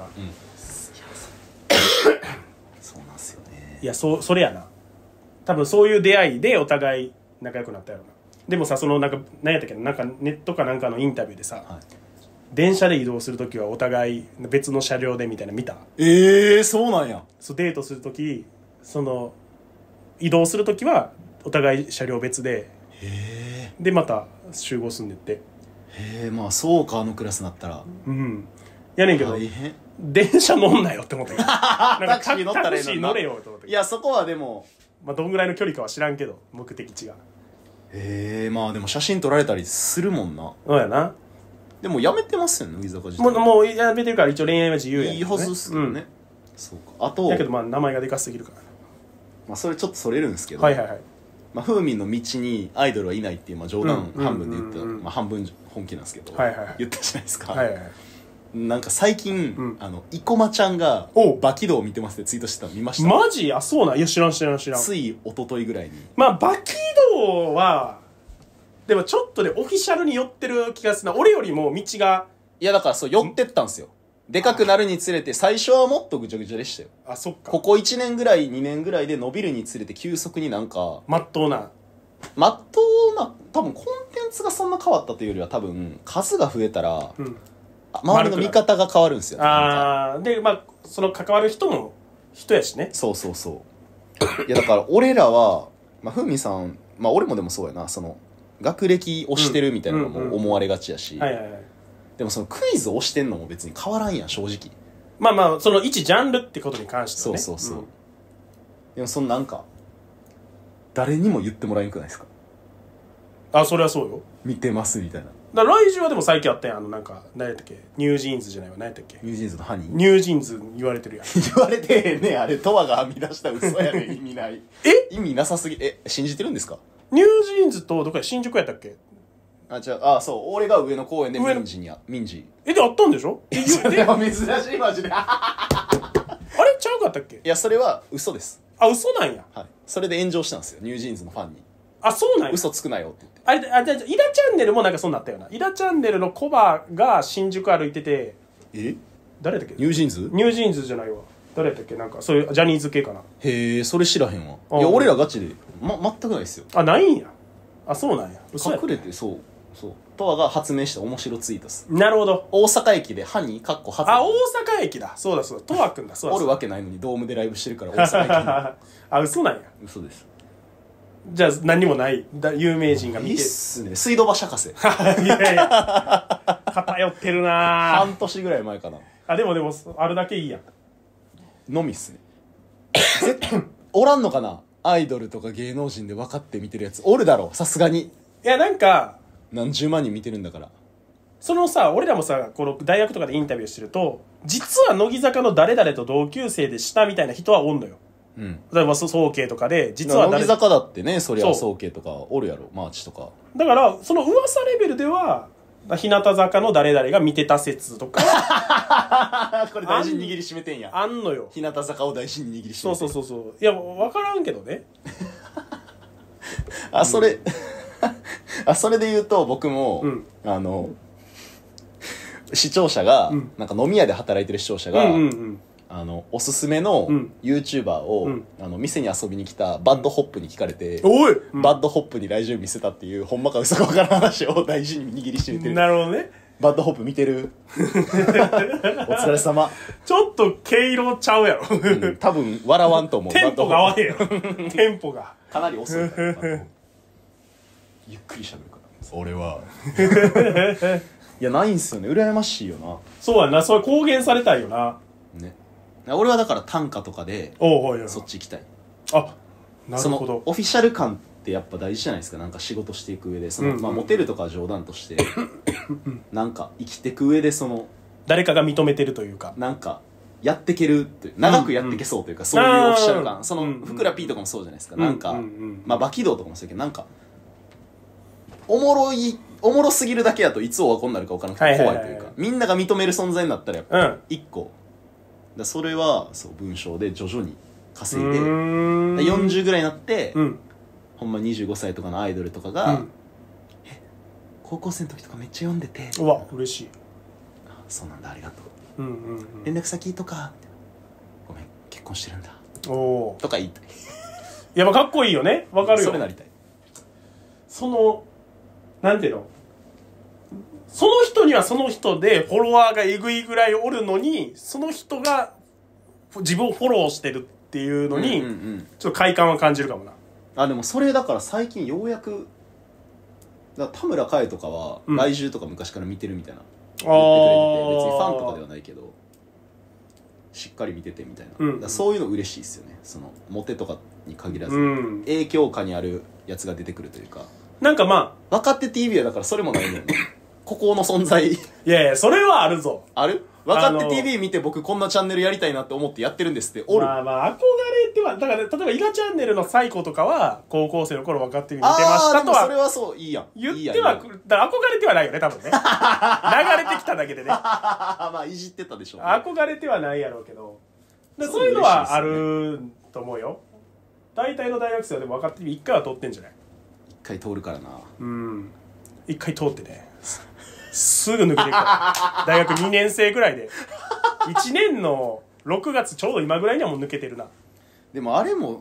そうなんすよね。 いや、それやな。多分そういう出会いでお互い仲良くなったやろな。でもさ、何やったっけな、ネットかなんかのインタビューでさ、電車で移動するときはお互い別の車両でみたいな見た？ そうなんや。 そうデートするとき、移動するときはお互い車両別で、でまた集合すんでって。 まあそうか、あのクラスになったら。 やねんけど、電車乗んなよって思ったけど。 タクシー乗ったらええのにな。 タクシー乗れよって思ったけど。 いや、そこはでも、 まあどんぐらいの距離かは知らんけど、目的地が。 まあでも写真撮られたりするもんな。 そうやな。 でもやめてますよね、乃木坂自体。 もうやめてるから一応恋愛は自由やねん。 いいはずっすよね。そうか。あと、 だけどまあ名前がでかすぎるからな。 まあそれちょっとそれるんですけど、 はいはいはい。 まあ風味の道にアイドルはいないっていう、まあ冗談半分で言った、まあ半分本気なんですけど、言ったじゃないですか。なんか最近、生駒ちゃんがバキドー見てますってツイートしてたの見ました？ マジ？あ、そうなん？いや知らん。 つい一昨日ぐらいに。 まあバキドーはでもちょっとねオフィシャルに寄ってる気がするな。俺よりも道が。 いやだからそう寄ってったんですよ。でかくなるにつれて最初はもっとぐちゃぐちゃでしたよ。 あ、そっか。 ここ1年ぐらい2年ぐらいで伸びるにつれて急速になんかまっとうな多分コンテンツがそんな変わったというよりは多分数が増えたら、周りの見方が変わるんですよ。 でまあその関わる人も人やしね。 そういやだから俺らはまあふみさん、まあ俺もでもそうやな、その学歴をしてるみたいなのも思われがちやし、でもそのクイズをしてんのも別に変わらんやん、正直。 まあその一ジャンルってことに関してはね。 そう、でもそのなんか誰にも言ってもらえんくないですか？ あ、それはそうよ。 見てますみたいな。 だから来週はでも最近あったやん、なんか何やったっけ、ニュージーンズじゃないわ、何やったっけ、 ニュージーンズのハニー。 ニュージーンズ言われてるやん。 言われてへんねん、あれトワが編み出した嘘やねん。意味ない。意味なさすぎ。信じてるんですか？ ニュージーンズとどこや、新宿やったっけ？ そう俺が上野公園で民事であったんでしょ？ それは珍しいマジで。 あれちゃうかったっけ？ いやそれは嘘です。 あ、嘘なんや。 はい。それで炎上したんですよ、ニュージーンズのファンに。 あ、そうなんや。 嘘つくなよって言って。 じゃあイラチャンネルもなんかそうなったよな。イラチャンネルのコバが新宿歩いてて、誰だっけ？ ニュージーンズ？ ニュージーンズじゃないわ。誰だっけ？なんかそういうジャニーズ系かな。 へえ、それ知らへんわ。いや俺らガチで全くないですよ。 あ、ないんや。あ、そうなんや。 隠れてそうトワが発明した面白ツイートです。 なるほど。 大阪駅でハニー発あ、大阪駅だ。そうだトワくんだ。そうだ。 おるわけないのにドームでライブしてるから大阪駅に。 あ、嘘なんや。 嘘です。 じゃあ何にもない有名人が見て。 いいっすね。水道橋博士。 いや偏ってるな。 半年ぐらい前かな。 あ、でもあるだけいいやん。 のみっすね。おらんのかな、アイドルとか芸能人で分かって見てるやつおるだろ、さすがに。 いやなんか何十万人見てるんだから。 そのさ、俺らもさ、この大学とかでインタビューしてると、実は乃木坂の誰々と同級生でしたみたいな人はおんのよ。例えば早慶とかで実は乃木坂だってね、そりゃ早慶とかおるやろ、マーチとか。 だからその噂レベルでは日向坂の誰々が見てた説とかこれ大事に握りしめてんや。 あんのよ。 日向坂を大事に握りしめてん。 そういや分からんけどね。 それで言うと僕も、視聴者が、なんか飲み屋で働いてる視聴者が、おすすめの YouTuber を、店に遊びに来たバッドホップに聞かれて、バッドホップに来場見せたっていうほんまか嘘か分からん話を大事に握りしめてる。 なるほどね。 バッドホップ見てる？お疲れ様。 ちょっと毛色ちゃうやろ。 多分笑わんと思う。 テンポが合わへんやろ。テンポがかなり遅いから。ゆっくり喋るから。俺は。いやないんすよね。羨ましいよな。 そうやな。それ公言されたいよな。 ね。 俺はだから短歌とかでそっち行きたい。 あ、なるほど。 そのオフィシャル感ってやっぱ大事じゃないですか。なんか仕事していく上でその、まあ、モテるとかは冗談としてなんか生きていく上でその誰かが認めてるというか、 なんかやってけるって長くやってけそうというか、そういうオフィシャル感、そのふくら P とかもそうじゃないですか。なんか、まあバキ道とかもそうやけど、なんかおもろすぎるだけやといつオワコンになるか分からなくて怖いというか、みんなが認める存在になったらやっぱ一個、だそれはそう文章で徐々に稼いで40ぐらいになって、ほんま25歳とかのアイドルとかが、高校生の時とかめっちゃ読んでて、 うわ嬉しい、 そうなんだありがとう、連絡先とかごめん結婚してるんだおとか言いたい。いやまあかっこいいよね、わかるよ。 それなりたい。 そのなんていうの、その人にはその人でフォロワーがえぐいぐらいおるのに、その人が自分をフォローしてるっていうのに、ちょっと快感は感じるかもな。 あでもそれだから最近ようやくだから田村香恵とかは来週とか昔から見てるみたいな、言ってくれてて、別にファンとかではないけどしっかり見ててみたいな、だそういうの嬉しいですよね。そのモテとかに限らず、影響下にあるやつが出てくるというか、 なんかまあ若手 TV はだからそれもないねんね。ここの存在いやいやそれはあるぞ。 ある若手 TV 見て僕こんなチャンネルやりたいなって思ってやってるんですっておる。 まあまあ憧れてはだから、例えば伊賀チャンネルの最古とかは高校生の頃若手 TV 見てましたとは、 それはそういいやん言ってはくる。だから憧れてはないよね多分ね。流れてきただけでね。 まあいじってたでしょう、ね、 憧れてはないやろうけど、そういうのはあると思うよ。大体の大学生はでも若手 TV 一回は通ってんじゃない。 一回通るからな。 一回通ってねすぐ抜けていくから大学2年生ぐらいで1年の6月ちょうど今ぐらいにはもう抜けてるな。 でもあれも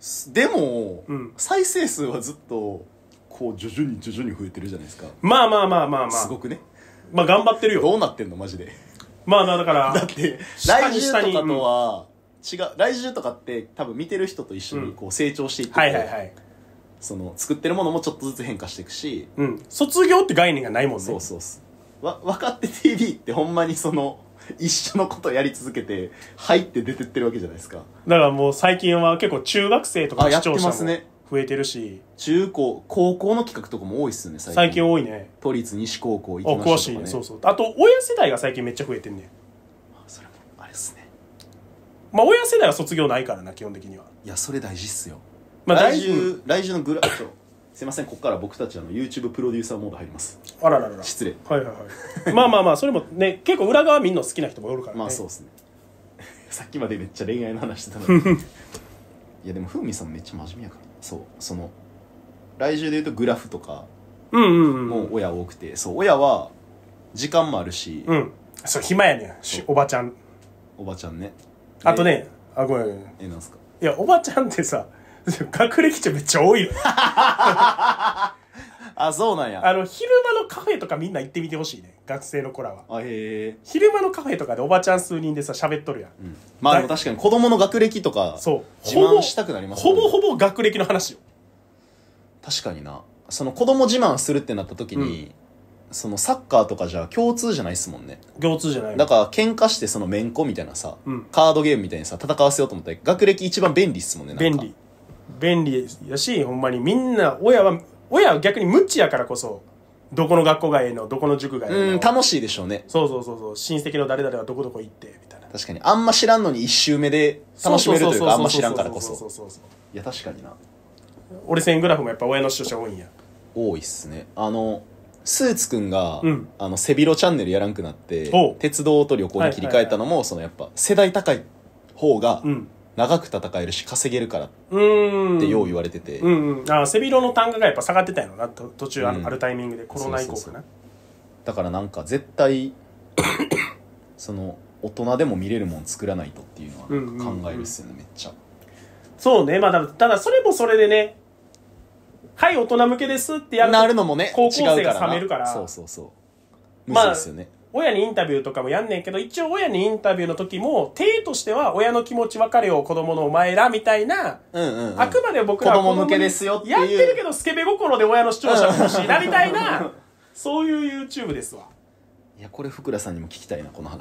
再生数はずっとこう徐々に増えてるじゃないですか。 まあすごくね。 まあ頑張ってるよ。 どうなってんのマジで。 まあだからだって来週とかとは違う、来週とかって多分見てる人と一緒にこう成長していってて、その作ってるものもちょっとずつ変化していくし、 卒業って概念がないもんね。 そう若手 TV ってほんまにその一緒のことやり続けて入って出てってるわけじゃないですか。 だからもう最近は結構中学生とか視聴者も増えてるし、 中高高校の企画とかも多いっすよね最近多いね。 都立西高校行きましたとかね。 詳しいね。そうあと親世代が最近めっちゃ増えてんねん。 それもあれっすね。 まあ親世代は卒業ないからな基本的には。 いやそれ大事っすよ。 まあ来週のグラフすいません、ここから僕たちYouTube プロデューサーモード入ります。 あららら失礼。 まあそれもね結構裏側見んの好きな人もおるからね。 まあそうですね。さっきまでめっちゃ恋愛の話してたのにいやでもふうみさんめっちゃ真面目やから。そうその来週で言うとグラフとかも親多くて、そう親は時間もあるし、 そう暇やねんおばちゃんね。あとね、あごめんなんすか。 いやおばちゃんってさ学歴値めっちゃ多いよあ、そうなんや。 昼間のカフェとかみんな行ってみてほしいね、学生の子らは。昼間のカフェとかでおばちゃん数人でさ喋っとるやん、 まあでも確かに子供の学歴とか自慢したくなりますね。ほぼ学歴の話よ。 確かにな。その子供自慢するってなった時に、そのサッカーとかじゃ共通じゃないっすもんね。 共通じゃない。 だから喧嘩してそのめんこみたいなさ、カードゲームみたいにさ戦わせようと思ったら学歴一番便利っすもんね。なんか便利やし、ほんまにみんな親は逆に無知やからこそどこの学校がええのどこの塾がええの楽しいでしょうね。 そう親戚の誰々はどこどこ行ってみたいな。 確かにあんま知らんのに一周目で楽しめるというか、あんま知らんからこそ。いや確かにな。 俺線グラフもやっぱ親の視聴者多いんや。 多いっすね。スーツくんが、背広チャンネルやらんくなって鉄道と旅行に切り替えたのも、そのやっぱ世代高い方が長く戦えるし稼げるからってよう言われてて、 背広の単価がやっぱ下がってたよな途中あるタイミングで、コロナ以降かな。 だからなんか絶対その大人でも見れるもん作らないとっていうのはなんか考えるっすよね、めっちゃ。 そうね。まあただそれもそれでね、はい大人向けですってやるなるのもね、 高校生が冷めるから。 そうむずいっすよね。 親にインタビューとかもやんねんけど、一応親にインタビューの時も体としては親の気持ち分かれよ子供のお前らみたいな、あくまで僕らは子供向けですよっていうやってるけどスケベ心で親の視聴者が欲しいなみたいなそういう YouTube ですわ。 いやこれ福良さんにも聞きたいなこの話。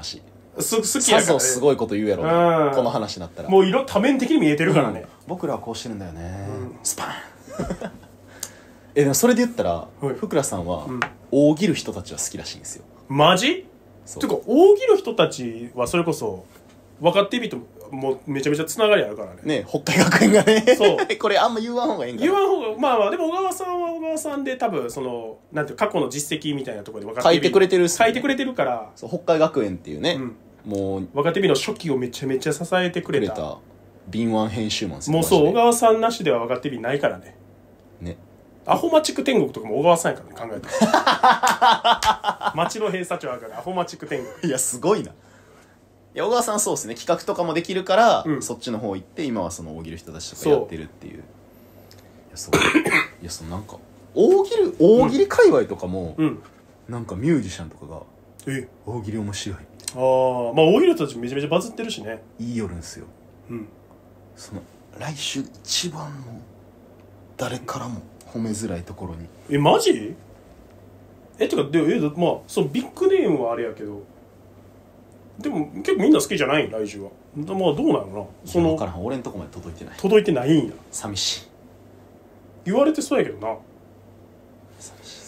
好きやから、ね、 さぞすごいこと言うやろ、ね、この話になったらもう多面的に見えてるからね、 僕らはこうしてるんだよね、スパンでもそれで言ったら、福良さんは、大喜る人たちは好きらしいんですよ。 マジ？てか大喜る人たちはそれこそ若手人もうめちゃめちゃつながりあるからね。 ね、北海学園がね。 そうこれあんま言わん方がいいんかな。 言わん方が、まあでも小川さんは小川さんで多分その、なんていう過去の実績みたいなところで若手書いてくれてるっすね。 書いてくれてるから。 そう、北海学園っていうね、もう。 若手日の初期をめちゃめちゃ支えてくれた。 敏腕編集マンですよ。 もうそう、小川さんなしでは若手日ないからね。 ね。 アホマチック天国とかも小川さんやからね、考えたら。町の閉鎖庁あるからアホマチック天国。 いや、すごいな。いや、小川さんそうですね、企画とかもできるから、そっちの方行って今はその大喜利人たちとかやってるっていう。いや、そういや、そのなんか大喜利界隈とかも、なんかミュージシャンとかが大喜利面白い、 ああ、まあ大喜利人たちめちゃめちゃバズってるしね。 言いよるんすよ。その来週一番の誰からも褒めづらいところに。 マジ？てかまあそのビッグネームはあれやけど、でも結構みんな好きじゃないん来週は。まあどうなのな、そのから俺んとこまで届いてない。 届いてないんや。 寂しい。 言われてそうやけどな。 寂しいです。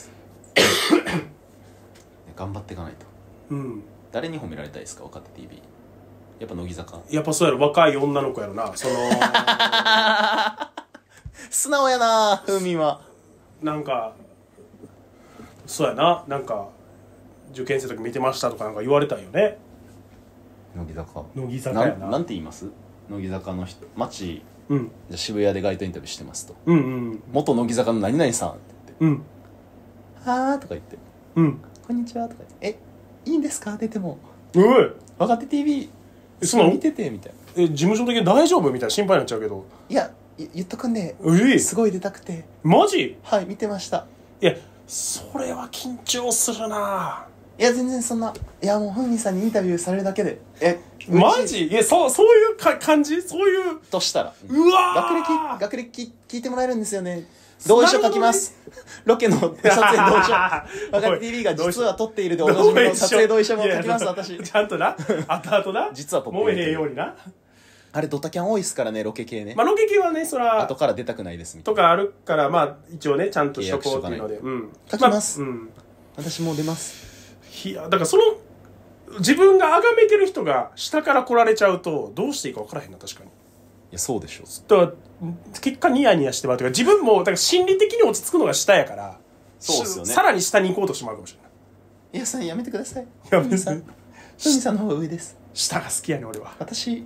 頑張っていかないと。誰に褒められたいですか、若手 TV。やっぱ乃木坂。 やっぱそうやろ、若い女の子やろな。その素直やな、ふみは。 なんかそうやな、なんか受験生の時見てましたとかなんか言われたんよね。 乃木坂。 乃木坂やな。 なんて言います？乃木坂の人、じゃ渋谷で街頭インタビューしてますと。元乃木坂の何々さんって言って。はーとか言って。こんにちはとか言って。いいんですか出ても。若手 TV。見ててみたいな。事務所的に大丈夫みたいな心配になっちゃうけど。 いや、言っとくんで、すごい出たくて。 マジ？ はい、見てました。 いや、それは緊張するな。 いや、全然そんな。いや、もうふみさんにインタビューされるだけで。 マジ？いや、そういう感じ？そういう。 としたら。 うわー！学歴聞いてもらえるんですよね。同意書書きます。ロケの撮影同意書。若手 TV が実は撮っているでおなじみの撮影同意書も書きます、私。 ちゃんとな。後々な。 実は撮っている。 揉めへんようにな。 あれドタキャン多いっすからね、ロケ系ね。 まあロケ系はね、そら後から出たくないですみたいなとかあるから、まあ一応ねちゃんとしとこうっていうので、 書きます。私も出ます。 いやだからその自分が崇めてる人が下から来られちゃうとどうしていいか分からへんな。確かに。いやそうでしょ。 だから結果ニヤニヤしてまうというか、自分もだから心理的に落ち着くのが下やから、 そうですよね。 さらに下に行こうとしてまうかもしれない。 いやさんやめてください。 やめてさん。 ふみさんの方が上です。 下が好きやね俺は。 私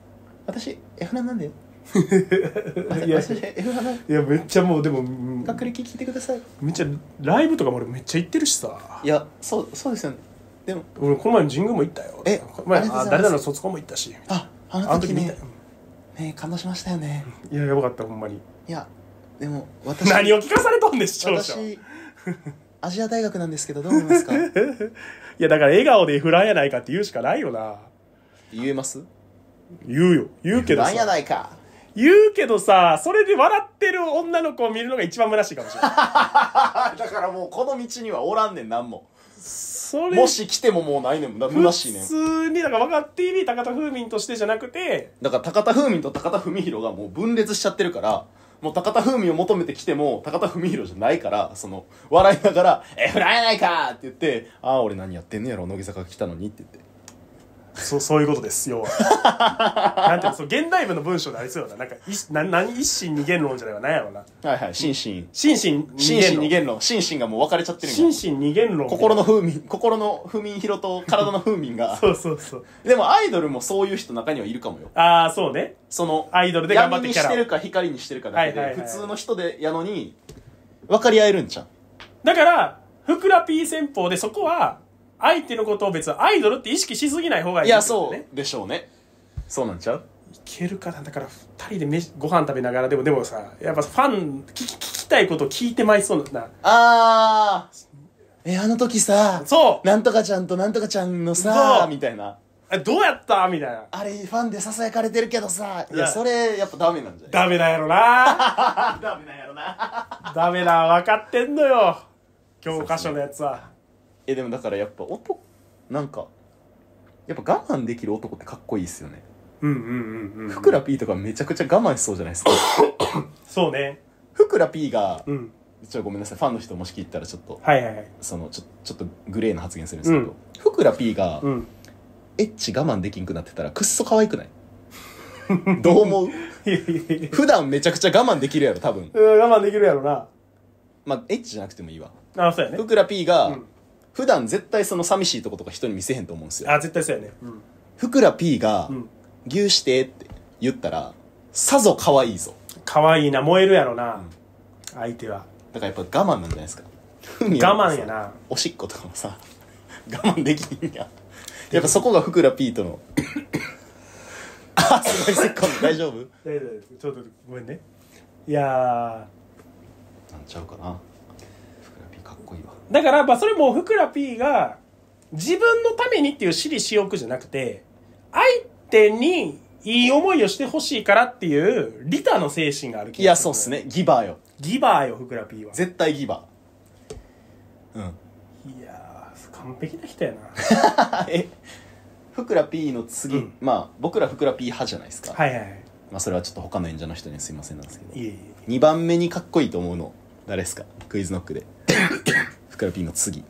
F なんで。 いや F なん。 いやめっちゃもうでも学歴聞いてください。 めっちゃライブとかも俺めっちゃ行ってるしさ。 いやそうですよね。でも俺この前の神宮も行ったよ。誰々の卒コンも行ったし。 あの時ね感動しましたよね。 いややばかったほんまに。 いやでも私何を聞かされとんねん視聴者。 私アジア大学なんですけどどう思いますか。いやだから笑顔でフランやないかって言うしかないよな。 言えます？ 言うよ。言うけどさ。 フランやないか。 言うけどさ、それで笑ってる女の子を見るのが一番虚しいかもしれない。 だからもうこの道にはおらんねん、なんも。 それもし来てももうないねん、虚しいねん。 普通にだから若手 TV 高田風民としてじゃなくて、 だから高田風民と高田文弘がもう分裂しちゃってるから、もう高田風民を求めてきても高田文弘じゃないから、その笑いながらフランやないかって言って、ああ俺何やってんねやろ、乃木坂来たのにって言って。 そういうことです要は。なんていうの、現代文の文章でありそうだな。なんか一心二元論じゃないわ、なんやろうな。 はいはい、心身二元論。 心身がもう分かれちゃってるんや。心身二元論。 心の風民広と体の風民が。 そう。 でもアイドルもそういう人中にはいるかもよ。 ああ、そうね。 そのアイドルで頑張ってキャラを闇にしてるか光にしてるかだけで、普通の人でやのに分かり合えるんじゃん。 だからふくら P 戦法でそこは相手のことを別にアイドルって意識しすぎない方がいい、ね。 いやそうでしょうね。そうなんちゃう？ いけるかな。だから2人でご飯食べながらでもさ、やっぱファン聞きたいことを聞いてまいそうな。 あの時さ、 そうなんとかちゃんとなんとかちゃんのさみたいな。 どうやったみたいな。 あれファンでささやかれてるけどさ、いやそれやっぱダメなんじゃない？ ダメなんやろな。 ダメなんやろな。 ダメな、分かってんのよ教科書のやつは。 でもだからやっぱなんかやっぱ我慢できる男ってかっこいいっすよね。 うんうんうんうん。 ふくら P とかめちゃくちゃ我慢しそうじゃないですか。 そうね。 ふくら P が、 うん。 ちょっとごめんなさい、ファンの人もし聞いたらちょっと、 はいはいはい。 ちょっとグレーな発言するんですけど、ふくら P が、 うん。 エッチ我慢できんくなってたらくっそ可愛くない？どう思う？普段めちゃくちゃ我慢できるやろ、多分。 我慢できるやろな。 まあ、エッチじゃなくてもいいわ。 あ、そうやね。 ふくら P が、 うん、 普段絶対その寂しいとことか人に見せへんと思うんですよ。 あ、絶対そうやね。うん。 ふくら P が、 うん、 牛してって言ったら、さぞ可愛いぞ。 可愛いな、燃えるやろな。うん、相手は。 だからやっぱ我慢なんじゃないですか。 我慢やな。 おしっことかもさ、我慢できんや。やっぱそこがふくら P とのあ、すごいせっかん大丈夫？ 大丈夫。ちょっとごめんね。いやー、 なんちゃうかな。ふくら P かっこいいわ。 だからまあそれもふくら P が自分のためにっていう私利私欲じゃなくて、相手にいい思いをしてほしいからっていう利他の精神がある気がする。 いや、そうっすね。ギバーよ。 ギバーよ、ふくら P は。 絶対ギバー。うん。 いやー、完璧な人やな。 ふくら P の次、うん、まあ僕らふくら P 派じゃないですか。 はいはいはい。 まあそれはちょっと他の演者の人にすいませんなんですけど。 いえいえ。 2番目にかっこいいと思うの誰ですか？クイズノックで。ふくら P の次。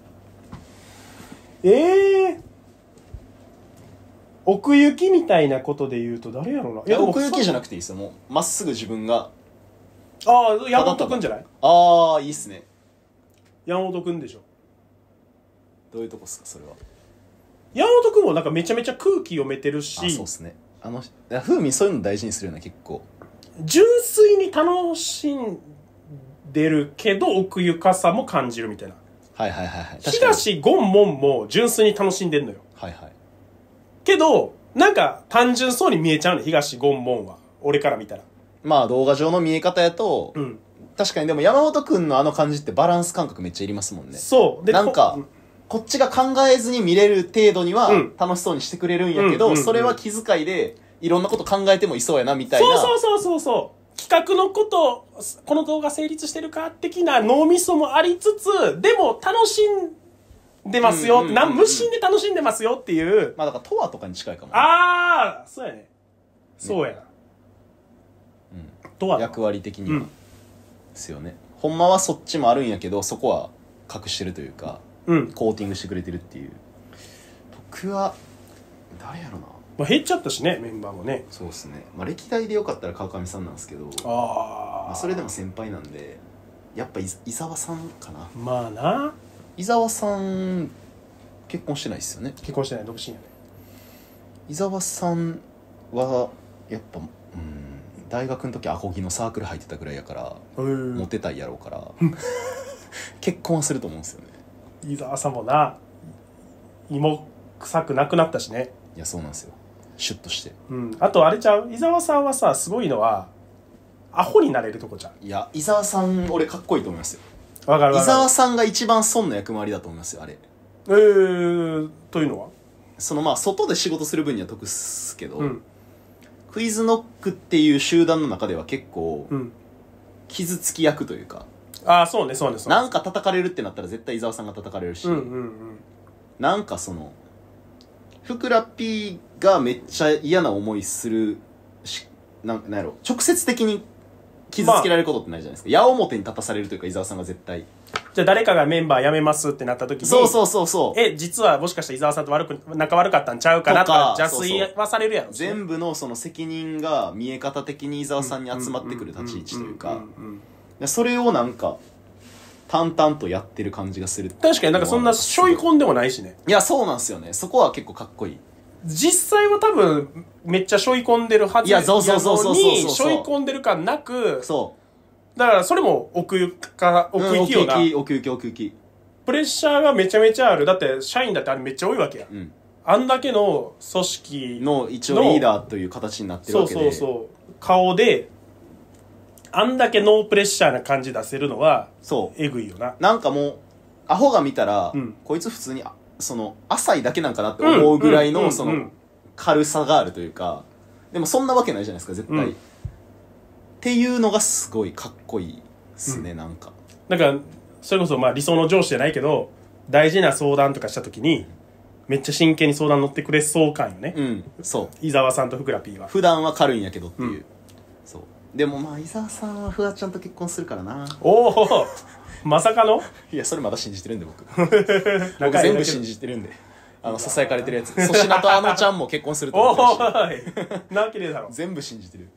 奥行きみたいなことで言うと誰やろうな。 いや、奥行きじゃなくていいですよ。もうまっすぐ自分が。 ああ、山本くんじゃない？ ああ、いいっすね。 山本くんでしょ。 どういうとこっすか、それは。 山本くんもなんかめちゃめちゃ空気読めてるし。 あ、そうっすね。風味そういうの大事にするような、結構。 純粋に楽しんでるけど奥ゆかさも感じるみたいな。 はいはいはいはい。 東ゴンモンも純粋に楽しんでんのよ。 はいはい。 けど、なんか単純そうに見えちゃうね、東ゴンモンは。俺から見たら。 まあ動画上の見え方やと、 うん。 確かにでも山本くんのあの感じってバランス感覚めっちゃいりますもんね。 そう。 で、なんか、こっちが考えずに見れる程度には楽しそうにしてくれるんやけど、それは気遣いでいろんなこと考えてもいそうやなみたいな。 そう。企画のこと、この動画成立してるか的な脳みそもありつつ、でも楽しんでますよ。無心で楽しんでますよっていう。 まあだからトワとかに近いかも、ね。 ああ、そうやね。そうやな。 トワ役割的には。ですよね。ほんまはそっちもあるんやけど、そこは隠してるというか、コーティングしてくれてるっていう。僕は、誰やろな。 まあ減っちゃったしね、メンバーもね。 そうですね。まあ歴代でよかったら川上さんなんですけど、まあそれでも先輩なんで、やっぱ伊沢さんかな。 まあな。 伊沢さん、結婚してないですよね。 結婚してない、独身やね。 伊沢さんは、やっぱ、大学の時アコギのサークル入ってたぐらいやから、モテたいやろうから、結婚はすると思うんですよね。 伊沢さんもな、芋臭くなくなったしね。 いや、そうなんですよ。シュッとして。 あとあれちゃう、伊沢さんはさ、すごいのはアホになれるとこじゃん。 いや、伊沢さん俺かっこいいと思いますよ。 わかる。 伊沢さんが一番損の役回りだと思いますよ、あれ。 というのはまあ外で仕事する分には得っすけど、クイズノックっていう集団の中では結構、傷つき役というか。 ああ、そうね。 なんか叩かれるってなったら絶対伊沢さんが叩かれるし、なんかふくら P がめっちゃ嫌な思いするし、なんやろ、直接的に傷つけられることってないじゃないですか。矢面に立たされるというか、伊沢さんが絶対。 じゃあ誰かがメンバー辞めますってなった時に、 そう。 実はもしかしたら伊沢さんと仲悪かったんちゃうかなとか邪推はされるやろ。 全部の責任が見え方的に伊沢さんに集まってくる立ち位置というか、それをなんか淡々とやってる感じがする。 確かになんかそんな背負い込んでもないしね。 いや、そうなんですよね。そこは結構かっこいい。 実際は多分めっちゃ背負い込んでるはずやのに、背負い込んでる感なく、だからそれも奥行きよな。 奥行き。 プレッシャーがめちゃめちゃある。だって社員だってあれめっちゃ多いわけや。あんだけの組織の一応リーダーという形になってるわけで、 顔であんだけノープレッシャーな感じ出せるのはえぐいよな。 なんかもうアホが見たら、こいつ普通に浅いだけなんかなって思うぐらいの軽さがあるというか、でもそんなわけないじゃないですか絶対、っていうのがすごいかっこいいですね。なんかそれこそまあ理想の上司じゃないけど大事な相談とかした時にめっちゃ真剣に相談乗ってくれそう感よね。 そう伊沢さんとふくら P は普段は軽いんやけどっていう、そうでもまあ伊沢さんはフワちゃんと結婚するからな。 おおまさかのいやそれまだ信じてるんで僕全部信じてるんでささやかれてるやつ粗品とあのちゃんも結婚すると思ってるしなわけねえだろ全部信じてる。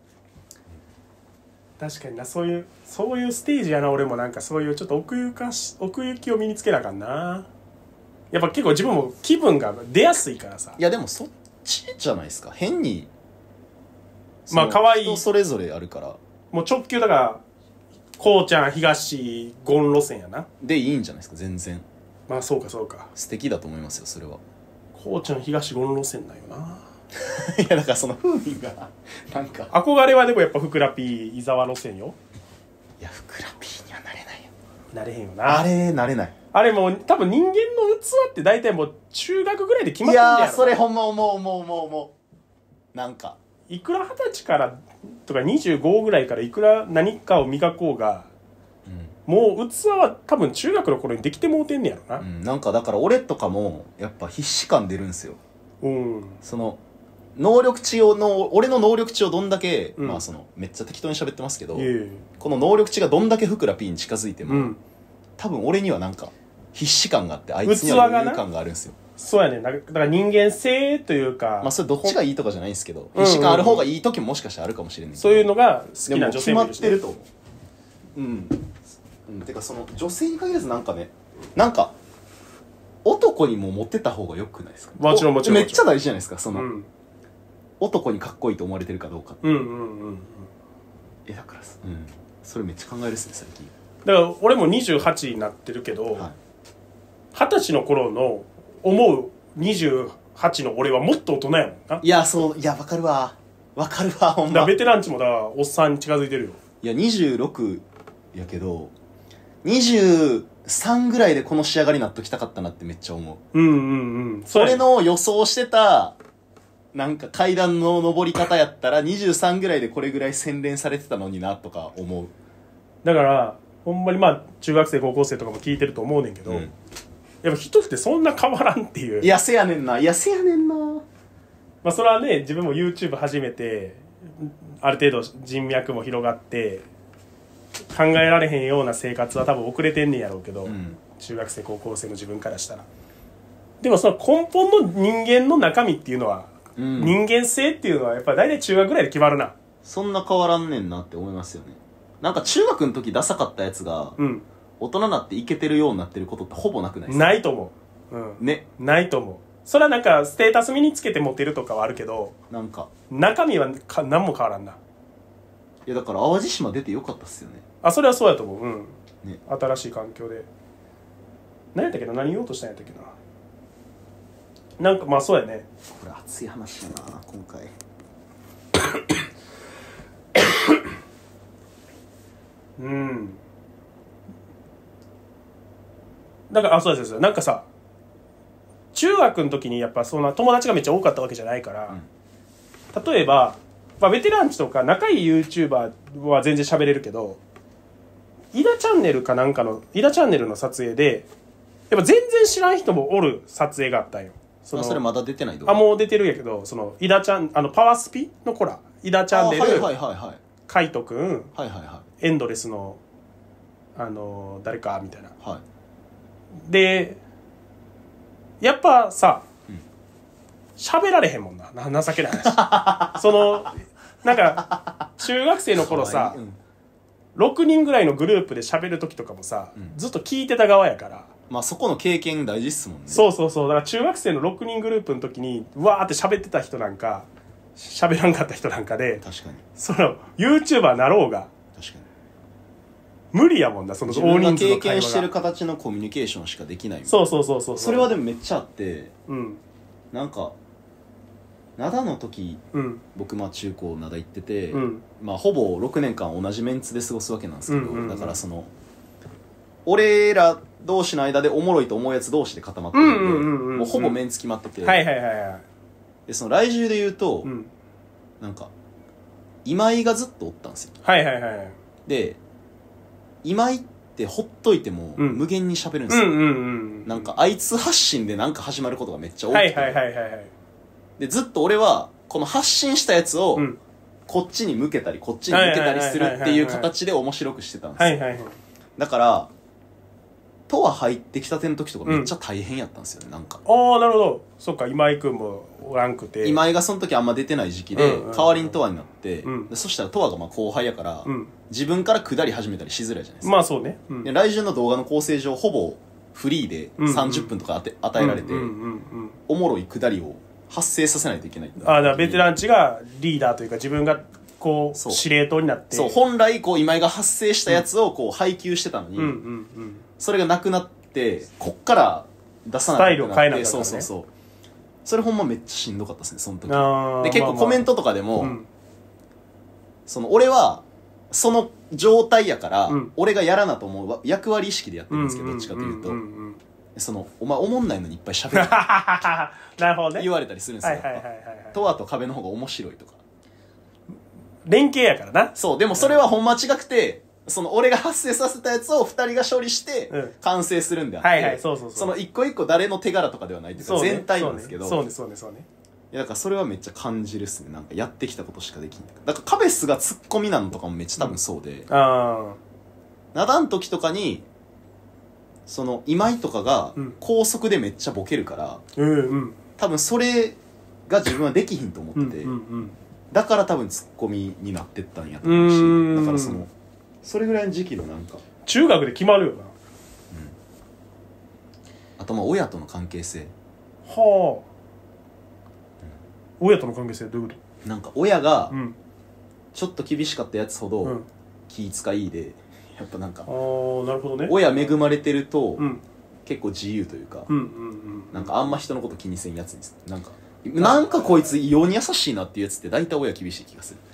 確かにな、そういうステージやな。俺もなんかそういうちょっと奥行きを身につけなあかんな。やっぱ結構自分も気分が出やすいからさ。 いやでもそっちじゃないですか。変にまあ可愛い人それぞれあるからもう直球だからこうちゃん東ゴン路線やな。 でいいんじゃないですか。全然まあそうかそうか、 素敵だと思いますよそれは。 こうちゃん東ゴン路線なんよな。 いやだからその風味がなんか憧れはでもやっぱふくら P 伊沢路線よ。 いやふくら P にはなれないよ。 なれへんよな。 あれなれない。 あれもう多分人間の器って大体もう中学ぐらいで決まってんだよ。 いやそれほんま思うなんかいくら20歳からとか25ぐらいからいくら何かを磨こうが、もう器は多分中学の頃にできてもうてんねやろな。 なんかだから俺とかもやっぱ必死感出るんすよ。その能力値の俺の能力値をどんだけ、まあそのめっちゃ適当に喋ってますけど、この能力値がどんだけふくら P に近づいても、多分俺にはなんか必死感があってあいつには余裕感があるんですよ。 そうやね。だから人間性というか、 まあそれどっちがいいとかじゃないんですけど、必死感ある方がいい時ももしかしたらあるかもしれないけど、 そういうのが好きな女性もいるし、ね、 決まってると思う。てかその女性に限らずなんかね、なんか男にもモテた方がよくないですか。 もちろんめっちゃ大事じゃないですか。その、男にかっこいいと思われてるかどうかって。だからそれめっちゃ考えるっすね最近。 だから俺も28になってるけど、20歳の頃の思う28の俺はもっと大人やもんな。 いやそういやわかるわほんま。 ベテランチもだからおっさんに近づいてるよ。 いや26やけど23ぐらいでこの仕上がりになっときたかったなってめっちゃ思う。それの予想してたなんか階段の登り方やったら23ぐらいでこれぐらい洗練されてたのになとか思う。 だからほんまにまあ中学生高校生とかも聞いてると思うねんけど、やっぱ人ってそんな変わらんっていう。 いやせやねんな。まあそれはね、自分も YouTube 始めてある程度人脈も広がって考えられへんような生活は多分遅れてんねんやろうけど、中学生高校生の自分からしたら。でもその根本の人間の中身っていうのは、人間性っていうのはやっぱり大体中学ぐらいで決まるな。 そんな変わらんねんなって思いますよね。なんか中学の時ダサかったやつが、大人になってイケてるようになってることってほぼなくないですか。 ないと思う。ね。ないと思う。それはなんかステータス身につけてモテるとかはあるけど、なんか中身は何も変わらんな。 いやだから淡路島出てよかったっすよね。 あ、それはそうやと思う。ね、新しい環境で。何やったっけな、何言おうとしたんやったっけな。なんかまあそうやね。 これ熱い話やな今回。 だからそうですよ。なんかさ、中学の時にやっぱそんな友達がめっちゃ多かったわけじゃないから、例えば、まあ、ベテランチとか仲いい YouTuber は全然喋れるけど、イダチャンネルかなんかのイダチャンネルの撮影でやっぱ全然知らん人もおる撮影があったんよ。 それまだ出てない動画。 もう出てるんやけど、そのイダちゃんパワースピの子らイダチャンネル、カイトくん、エンドレスの誰かみたいな、でやっぱさ喋られへんもんな、情けない話。そのなんか中学生の頃さ、6人ぐらいのグループで喋る時とかもさ、ずっと聞いてた側やから、 まあそこの経験大事っすもんね。 そうだから中学生の6人グループの時にわーって喋ってた人なんか喋らんかった人なんかで、 確かにその YouTuber なろうが確かに無理やもんな、その大人数の会話が。 自分が経験してる形のコミュニケーションしかできない。 そうそれはでもめっちゃあって、なんか灘の時、僕中高灘行ってて、まあほぼ6年間同じメンツで過ごすわけなんですけど、だからその俺ら同士の間でおもろいと思うやつ同士で固まってるんで、もうほぼメンツ決まってて、でその来週で言うと、なんか今井がずっとおったんですよ。で今井っってほっといても無限に喋るんですよ、なんかあいつ発信でなんか始まることがめっちゃ多くて、でずっと俺はこの発信したやつをこっちに向けたりこっちに向けたりするっていう形で面白くしてたんですよ。だからとは入ってきたての時とかめっちゃ大変やったんですよね、なんか。 ああ、なるほど。そっか、今井くんもおらんくて。 今井がその時あんま出てない時期で、代わりにとわになって、でそしたらとわがまあ後輩やから、自分から下り始めたりしづらいじゃないですか。 まあそうね。 で来週の動画の構成上ほぼフリーで30分とか与えられて、おもろい下りを発生させないといけない。 ああ、だからベテランチがリーダーというか自分がこう司令塔になって。 そう、本来こう今井が発生したやつをこう配給してたのに、それがなくなって、こっから出さないといけなくて、スタイルを変えなかったからね。そうそうそう。それほんまめっちゃしんどかったですね、その時。で、結構コメントとかでも、その俺は、その状態やから、俺がやらなと思う役割意識でやってるんですけど、どっちかというと、その、お前おもんないのにいっぱい喋る。 なるほどね。 言われたりするんですよ。とわと壁の方が面白いとか。 連携やからな。 そう、でもそれはほんま違くて、その俺が発生させたやつを2人が処理して完成するんであって、その一個一個誰の手柄とかではないっていうか全体なんですけど、 そうね。 いやだからそれはめっちゃ感じるっすね。なんかやってきたことしかできない。だからカベスがツッコミなのとかもめっちゃ多分そうで、ナダン時とかにその今井とかが高速でめっちゃボケるから、多分それが自分はできひんと思ってて、だから多分ツッコミになってったんやと思うし、だからそれぐらいの時期のなんか中学で決まるよな。 あとまあ親との関係性。 はあ。親との関係性どういうこと？なんか親がちょっと厳しかったやつほど気遣いで、やっぱなんか親恵まれてると結構自由というか、なんかあんま人のこと気にせんやつです。なんかこいつ異様に優しいなっていうやつって大体親厳しい気がする。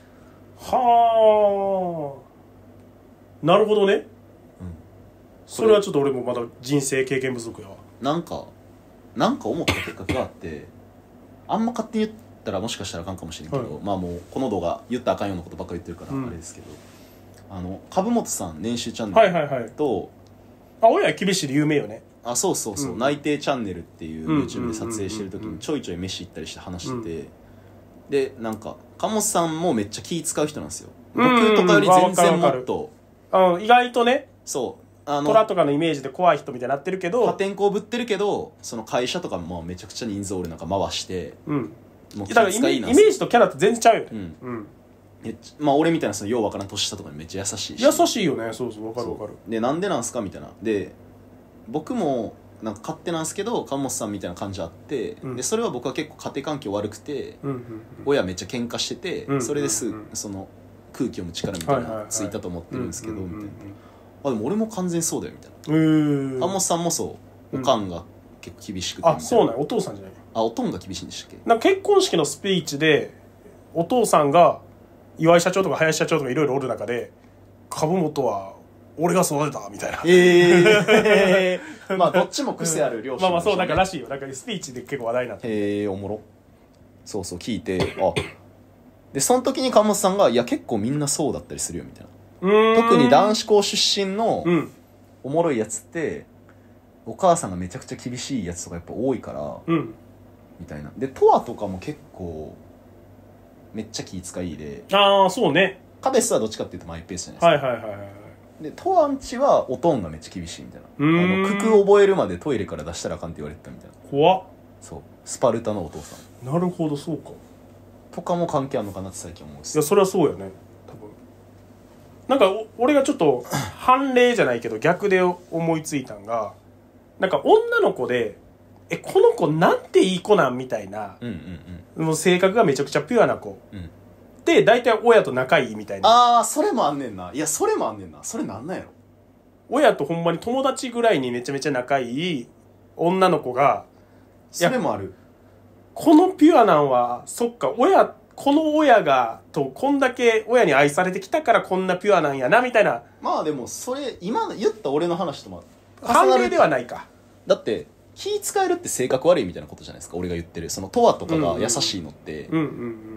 はあ。なるほどね。それはちょっと俺もまだ人生経験不足やわ。 なんか思った結果があって、あんま勝手に言ったらもしかしたらあかんかもしれんけど、まあもうこの動画言ったらあかんようなことばっかり言ってるからあれですけど、株本さん年収チャンネルと、 親厳しいで有名よね。 そうそうそう、内定チャンネルっていう YouTube で撮影してる時にちょいちょい飯行ったりして話してて、でなんか株本さんもめっちゃ気使う人なんですよ。僕とかより全然もっと意外とね、 そう虎とかのイメージで怖い人みたいになってるけど、 破天荒ぶってるけど、その会社とかもめちゃくちゃ人数俺なんか回して、 もうだからイメージとキャラって全然ちゃうよね。 まあ俺みたいなそのようわからん年下とかにめっちゃ優しいし。 優しいよね。そうそう、わかるわかる。 でなんでなんすかみたいな。で僕もなんか勝手なんですけど鴨本さんみたいな感じあって、でそれは僕は結構家庭環境悪くて、親めっちゃ喧嘩してて、それですその空気読む力みたいなついたと思ってるんですけどみたいな。でも俺も完全にそうだよみたいな。鴨本さんもそう、おかんが結構厳しくて。 そうなん、お父さんじゃない。 おとんが厳しいんでしたっけ。 なんか結婚式のスピーチでお父さんが岩井社長とか林社長とかいろいろおる中で、株本は俺が育てたみたいな。 まあどっちも癖ある両親、 まあそうだかららしいよ。なんかスピーチで結構話題になって。 おもろ。そうそう聞いて、でその時に鴨本さんがいや結構みんなそうだったりするよみたいな。特に男子校出身のおもろいやつって、お母さんがめちゃくちゃ厳しいやつとかやっぱ多いから、みたいな。でトワとかも結構めっちゃ気遣いで。 そうね。 カベスはどっちかっていうとマイペースじゃないですか。でトワんちはおとんがめっちゃ厳しいみたいな。九九覚えるまでトイレから出したらあかんって言われてたみたいな。 怖っ。 そうスパルタのお父さん。なるほど、そうか。 とかも関係あるのかなって最近思うし。 いやそれはそうよね。多分なんか俺がちょっと反例じゃないけど逆で思いついたんが、なんか女の子でこの子なんていい子なんみたいな、もう性格がめちゃくちゃピュアな子、で大体親と仲いいみたいな。 それもあんねんな。いやそれもあんねんな。それなんなんやろ。 親とほんまに友達ぐらいにめちゃめちゃ仲いい女の子が、 それもある。 このピュアなんはそっか、この親がとこんだけ親に愛されてきたからこんなピュアなんやなみたいな。 まあでもそれ今言った俺の話とも反例ではないか。 だって気使えるって性格悪いみたいなことじゃないですか。俺が言ってるそのトワとかが優しいのって、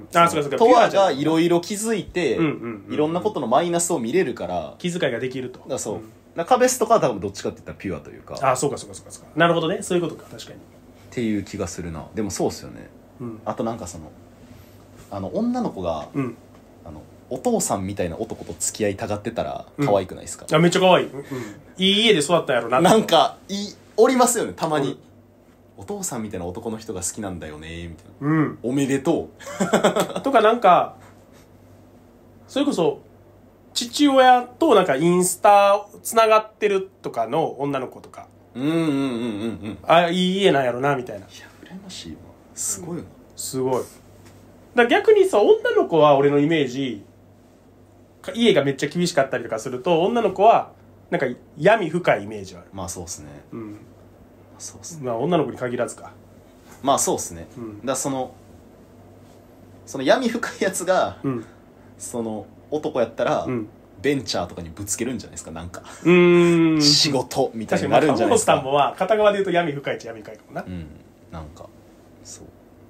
あ、そうかそうか。 とわがいろいろ気づいて、いろんなことのマイナスを見れるから。 気遣いができると。 だそう。カベスとかは多分どっちかって言ったらピュアというか。 あ、そうかそうかそうかそうか。なるほどね。そういうことか、確かに。 っていう気がするな。でもそうっすよね。あとなんか女の子が、お父さんみたいな男と付き合いたがってたら可愛くないですか？ あ、めっちゃ可愛い。いい家で育ったんやろな。 なんか、おりますよね、たまに。お父さんみたいな男の人が好きなんだよね、みたいな。おめでとう。とかなんか、それこそ、父親となんかインスタつながってるとかの女の子とか。あ、いい家なんやろな、みたいな。いや、羨ましいわ。すごいな。 すごい。だ逆にさ、女の子は俺のイメージ、家がめっちゃ厳しかったりとかすると、女の子はなんか闇深いイメージはある。 まあそうっすね。そうっすね。 まあ女の子に限らずか。 まあそうっすね。だその闇深いやつが、その男やったら、ベンチャーとかにぶつけるんじゃないですか、なんか。仕事みたいになるんじゃないですか。 確かに、さんもは片側で言うと闇深いっちゃ闇深いかもな。 なんか、そう。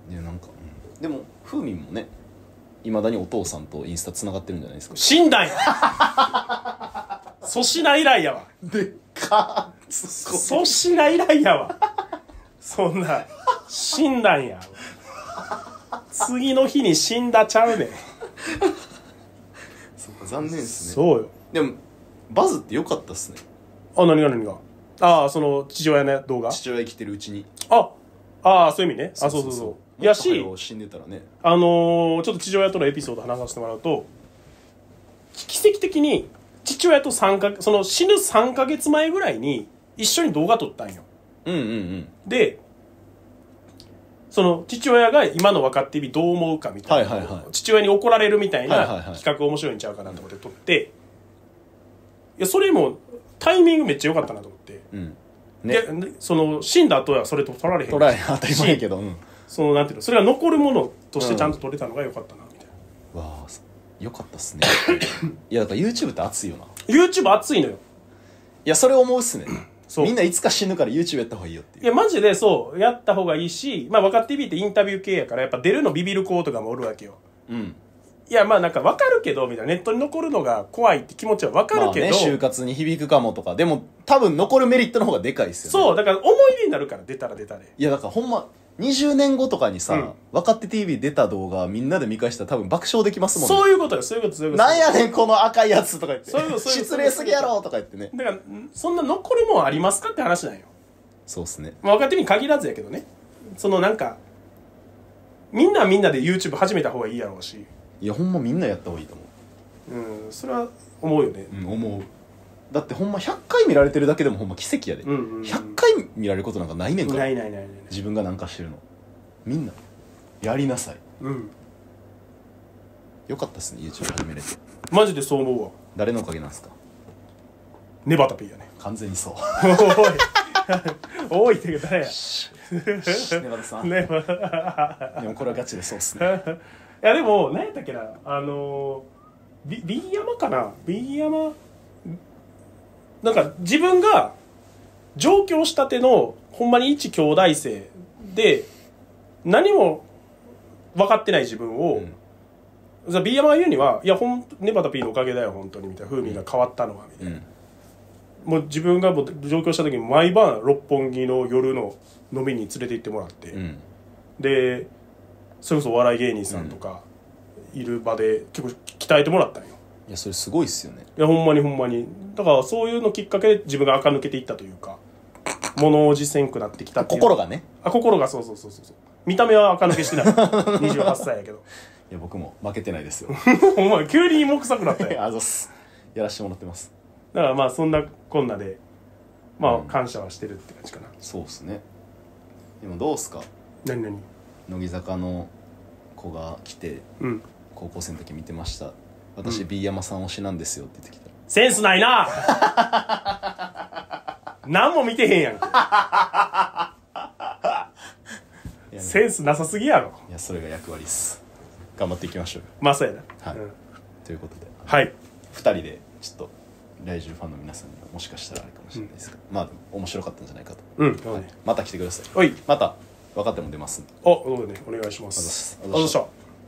で、なんか、でも、風味もね、いまだにお父さんとインスタ繋がってるんじゃないですか。 死んだんや粗品以来やわ。 でっかー粗品以来やわ。そんな、死んだんや。次の日に死んだちゃうねん。 そうか、残念っすね。 そうよ。 でも、バズってよかったっすね。 あ、何がああ、その、父親の動画父親生きてるうちに。 ああ、そういう意味ね。あ、そう。 やし、死んでたらね。 ちょっと父親とのエピソード話させてもらうと、奇跡的に、父親とその死ぬ3ヶ月前ぐらいに、一緒に動画撮ったんよ。で、その父親が今の若手日どう思うかみたいな、父親に怒られるみたいな企画面白いんちゃうかなと思って撮って、いやそれもタイミングめっちゃ良かったなと思って、でその死んだ後はそれと撮られへんし、 当たり前やけど、 そのなんていうの、それが残るものとしてちゃんと撮れたのが良かったなみたいな。わあ、良かったっすね。いやだから YouTube って熱いよな。 YouTube 熱いのよ。 いやそれ思うっすね。みんないつか死ぬから YouTube やった方がいいよっていう。 いやマジでそうやった方がいいし、まあ若手 TV ってインタビュー系やからやっぱ出るのビビる子とかもおるわけよ。いやまあなんか分かるけどみたいな、ネットに残るのが怖いって気持ちは分かるけど、まあね、就活に響くかもとか、でも多分残るメリットの方がでかいっすよね。 そうだから思い出になるから、出たら出たで。 いやだからほんま20年後とかにさ、若手 TV 出た動画みんなで見返したら多分爆笑できますもんね。 そういうことよ、そういうこと。 なんやねんこの赤いやつとか言って、 そういう失礼すぎやろとか言ってね。 だからそんな残るもんありますかって話なんよ。 そうっすね。 まあ、若手に限らずやけどね、そのなんかみんなで YouTube 始めた方がいいやろうし。 いやほんまみんなやった方がいいと思う。それは思うよね。 思う。だってほんま100回見られてるだけでもほんま奇跡やで。100回見られることなんかないねんから。 ない。 自分がなんかしてるの。みんなやりなさい。よかったっすね YouTube 始めれて。 マジでそう思うわ。 誰のおかげなんすか？ ネバタピーやね。 完全にそう。 おいって誰や。 ネバタさん。でもこれはガチでそうっすね。 いやでも何やったっけな、B 山かな、 B 山なんか自分が上京したてのほんまに一兄弟生で何も分かってない自分を、B 山が言うには、いやネバタ P のおかげだよ本当にみたいな、風味が変わったのはみたいな、もう自分がもう上京した時に毎晩六本木の夜の飲みに連れて行ってもらって、でそれこそお笑い芸人さんとかいる場で結構鍛えてもらったんよ。 いやそれすごいっすよね。 いやほんまにだからそういうのきっかけで自分が垢抜けていったというか、物おじせんくなってきたっていう。 心がね。 心がそう見た目は垢抜けしてない28歳やけど。 いや僕も負けてないですよ。 お前急に芋臭くなったよ。 あざっす。やらしてもらってます。 だからまあそんなこんなでまあ感謝はしてるって感じかな。 そうっすね。でもどうっすか？ 何乃木坂の子が来て、高校生の時見てました、私 B 山さん推しなんですよって言ってきた。 センスないな。何も見てへんやん。センスなさすぎやろ。 いやそれが役割っす。頑張っていきましょう。 まあそうやな。 はい、ということで、 はい、 2人でちょっと来週ファンの皆さんにもしかしたらあれかもしれないですが、まあ面白かったんじゃないかと。はい、また来てください。また分かっても出ますんで。 そうだね、お願いします。 ありがとうございました。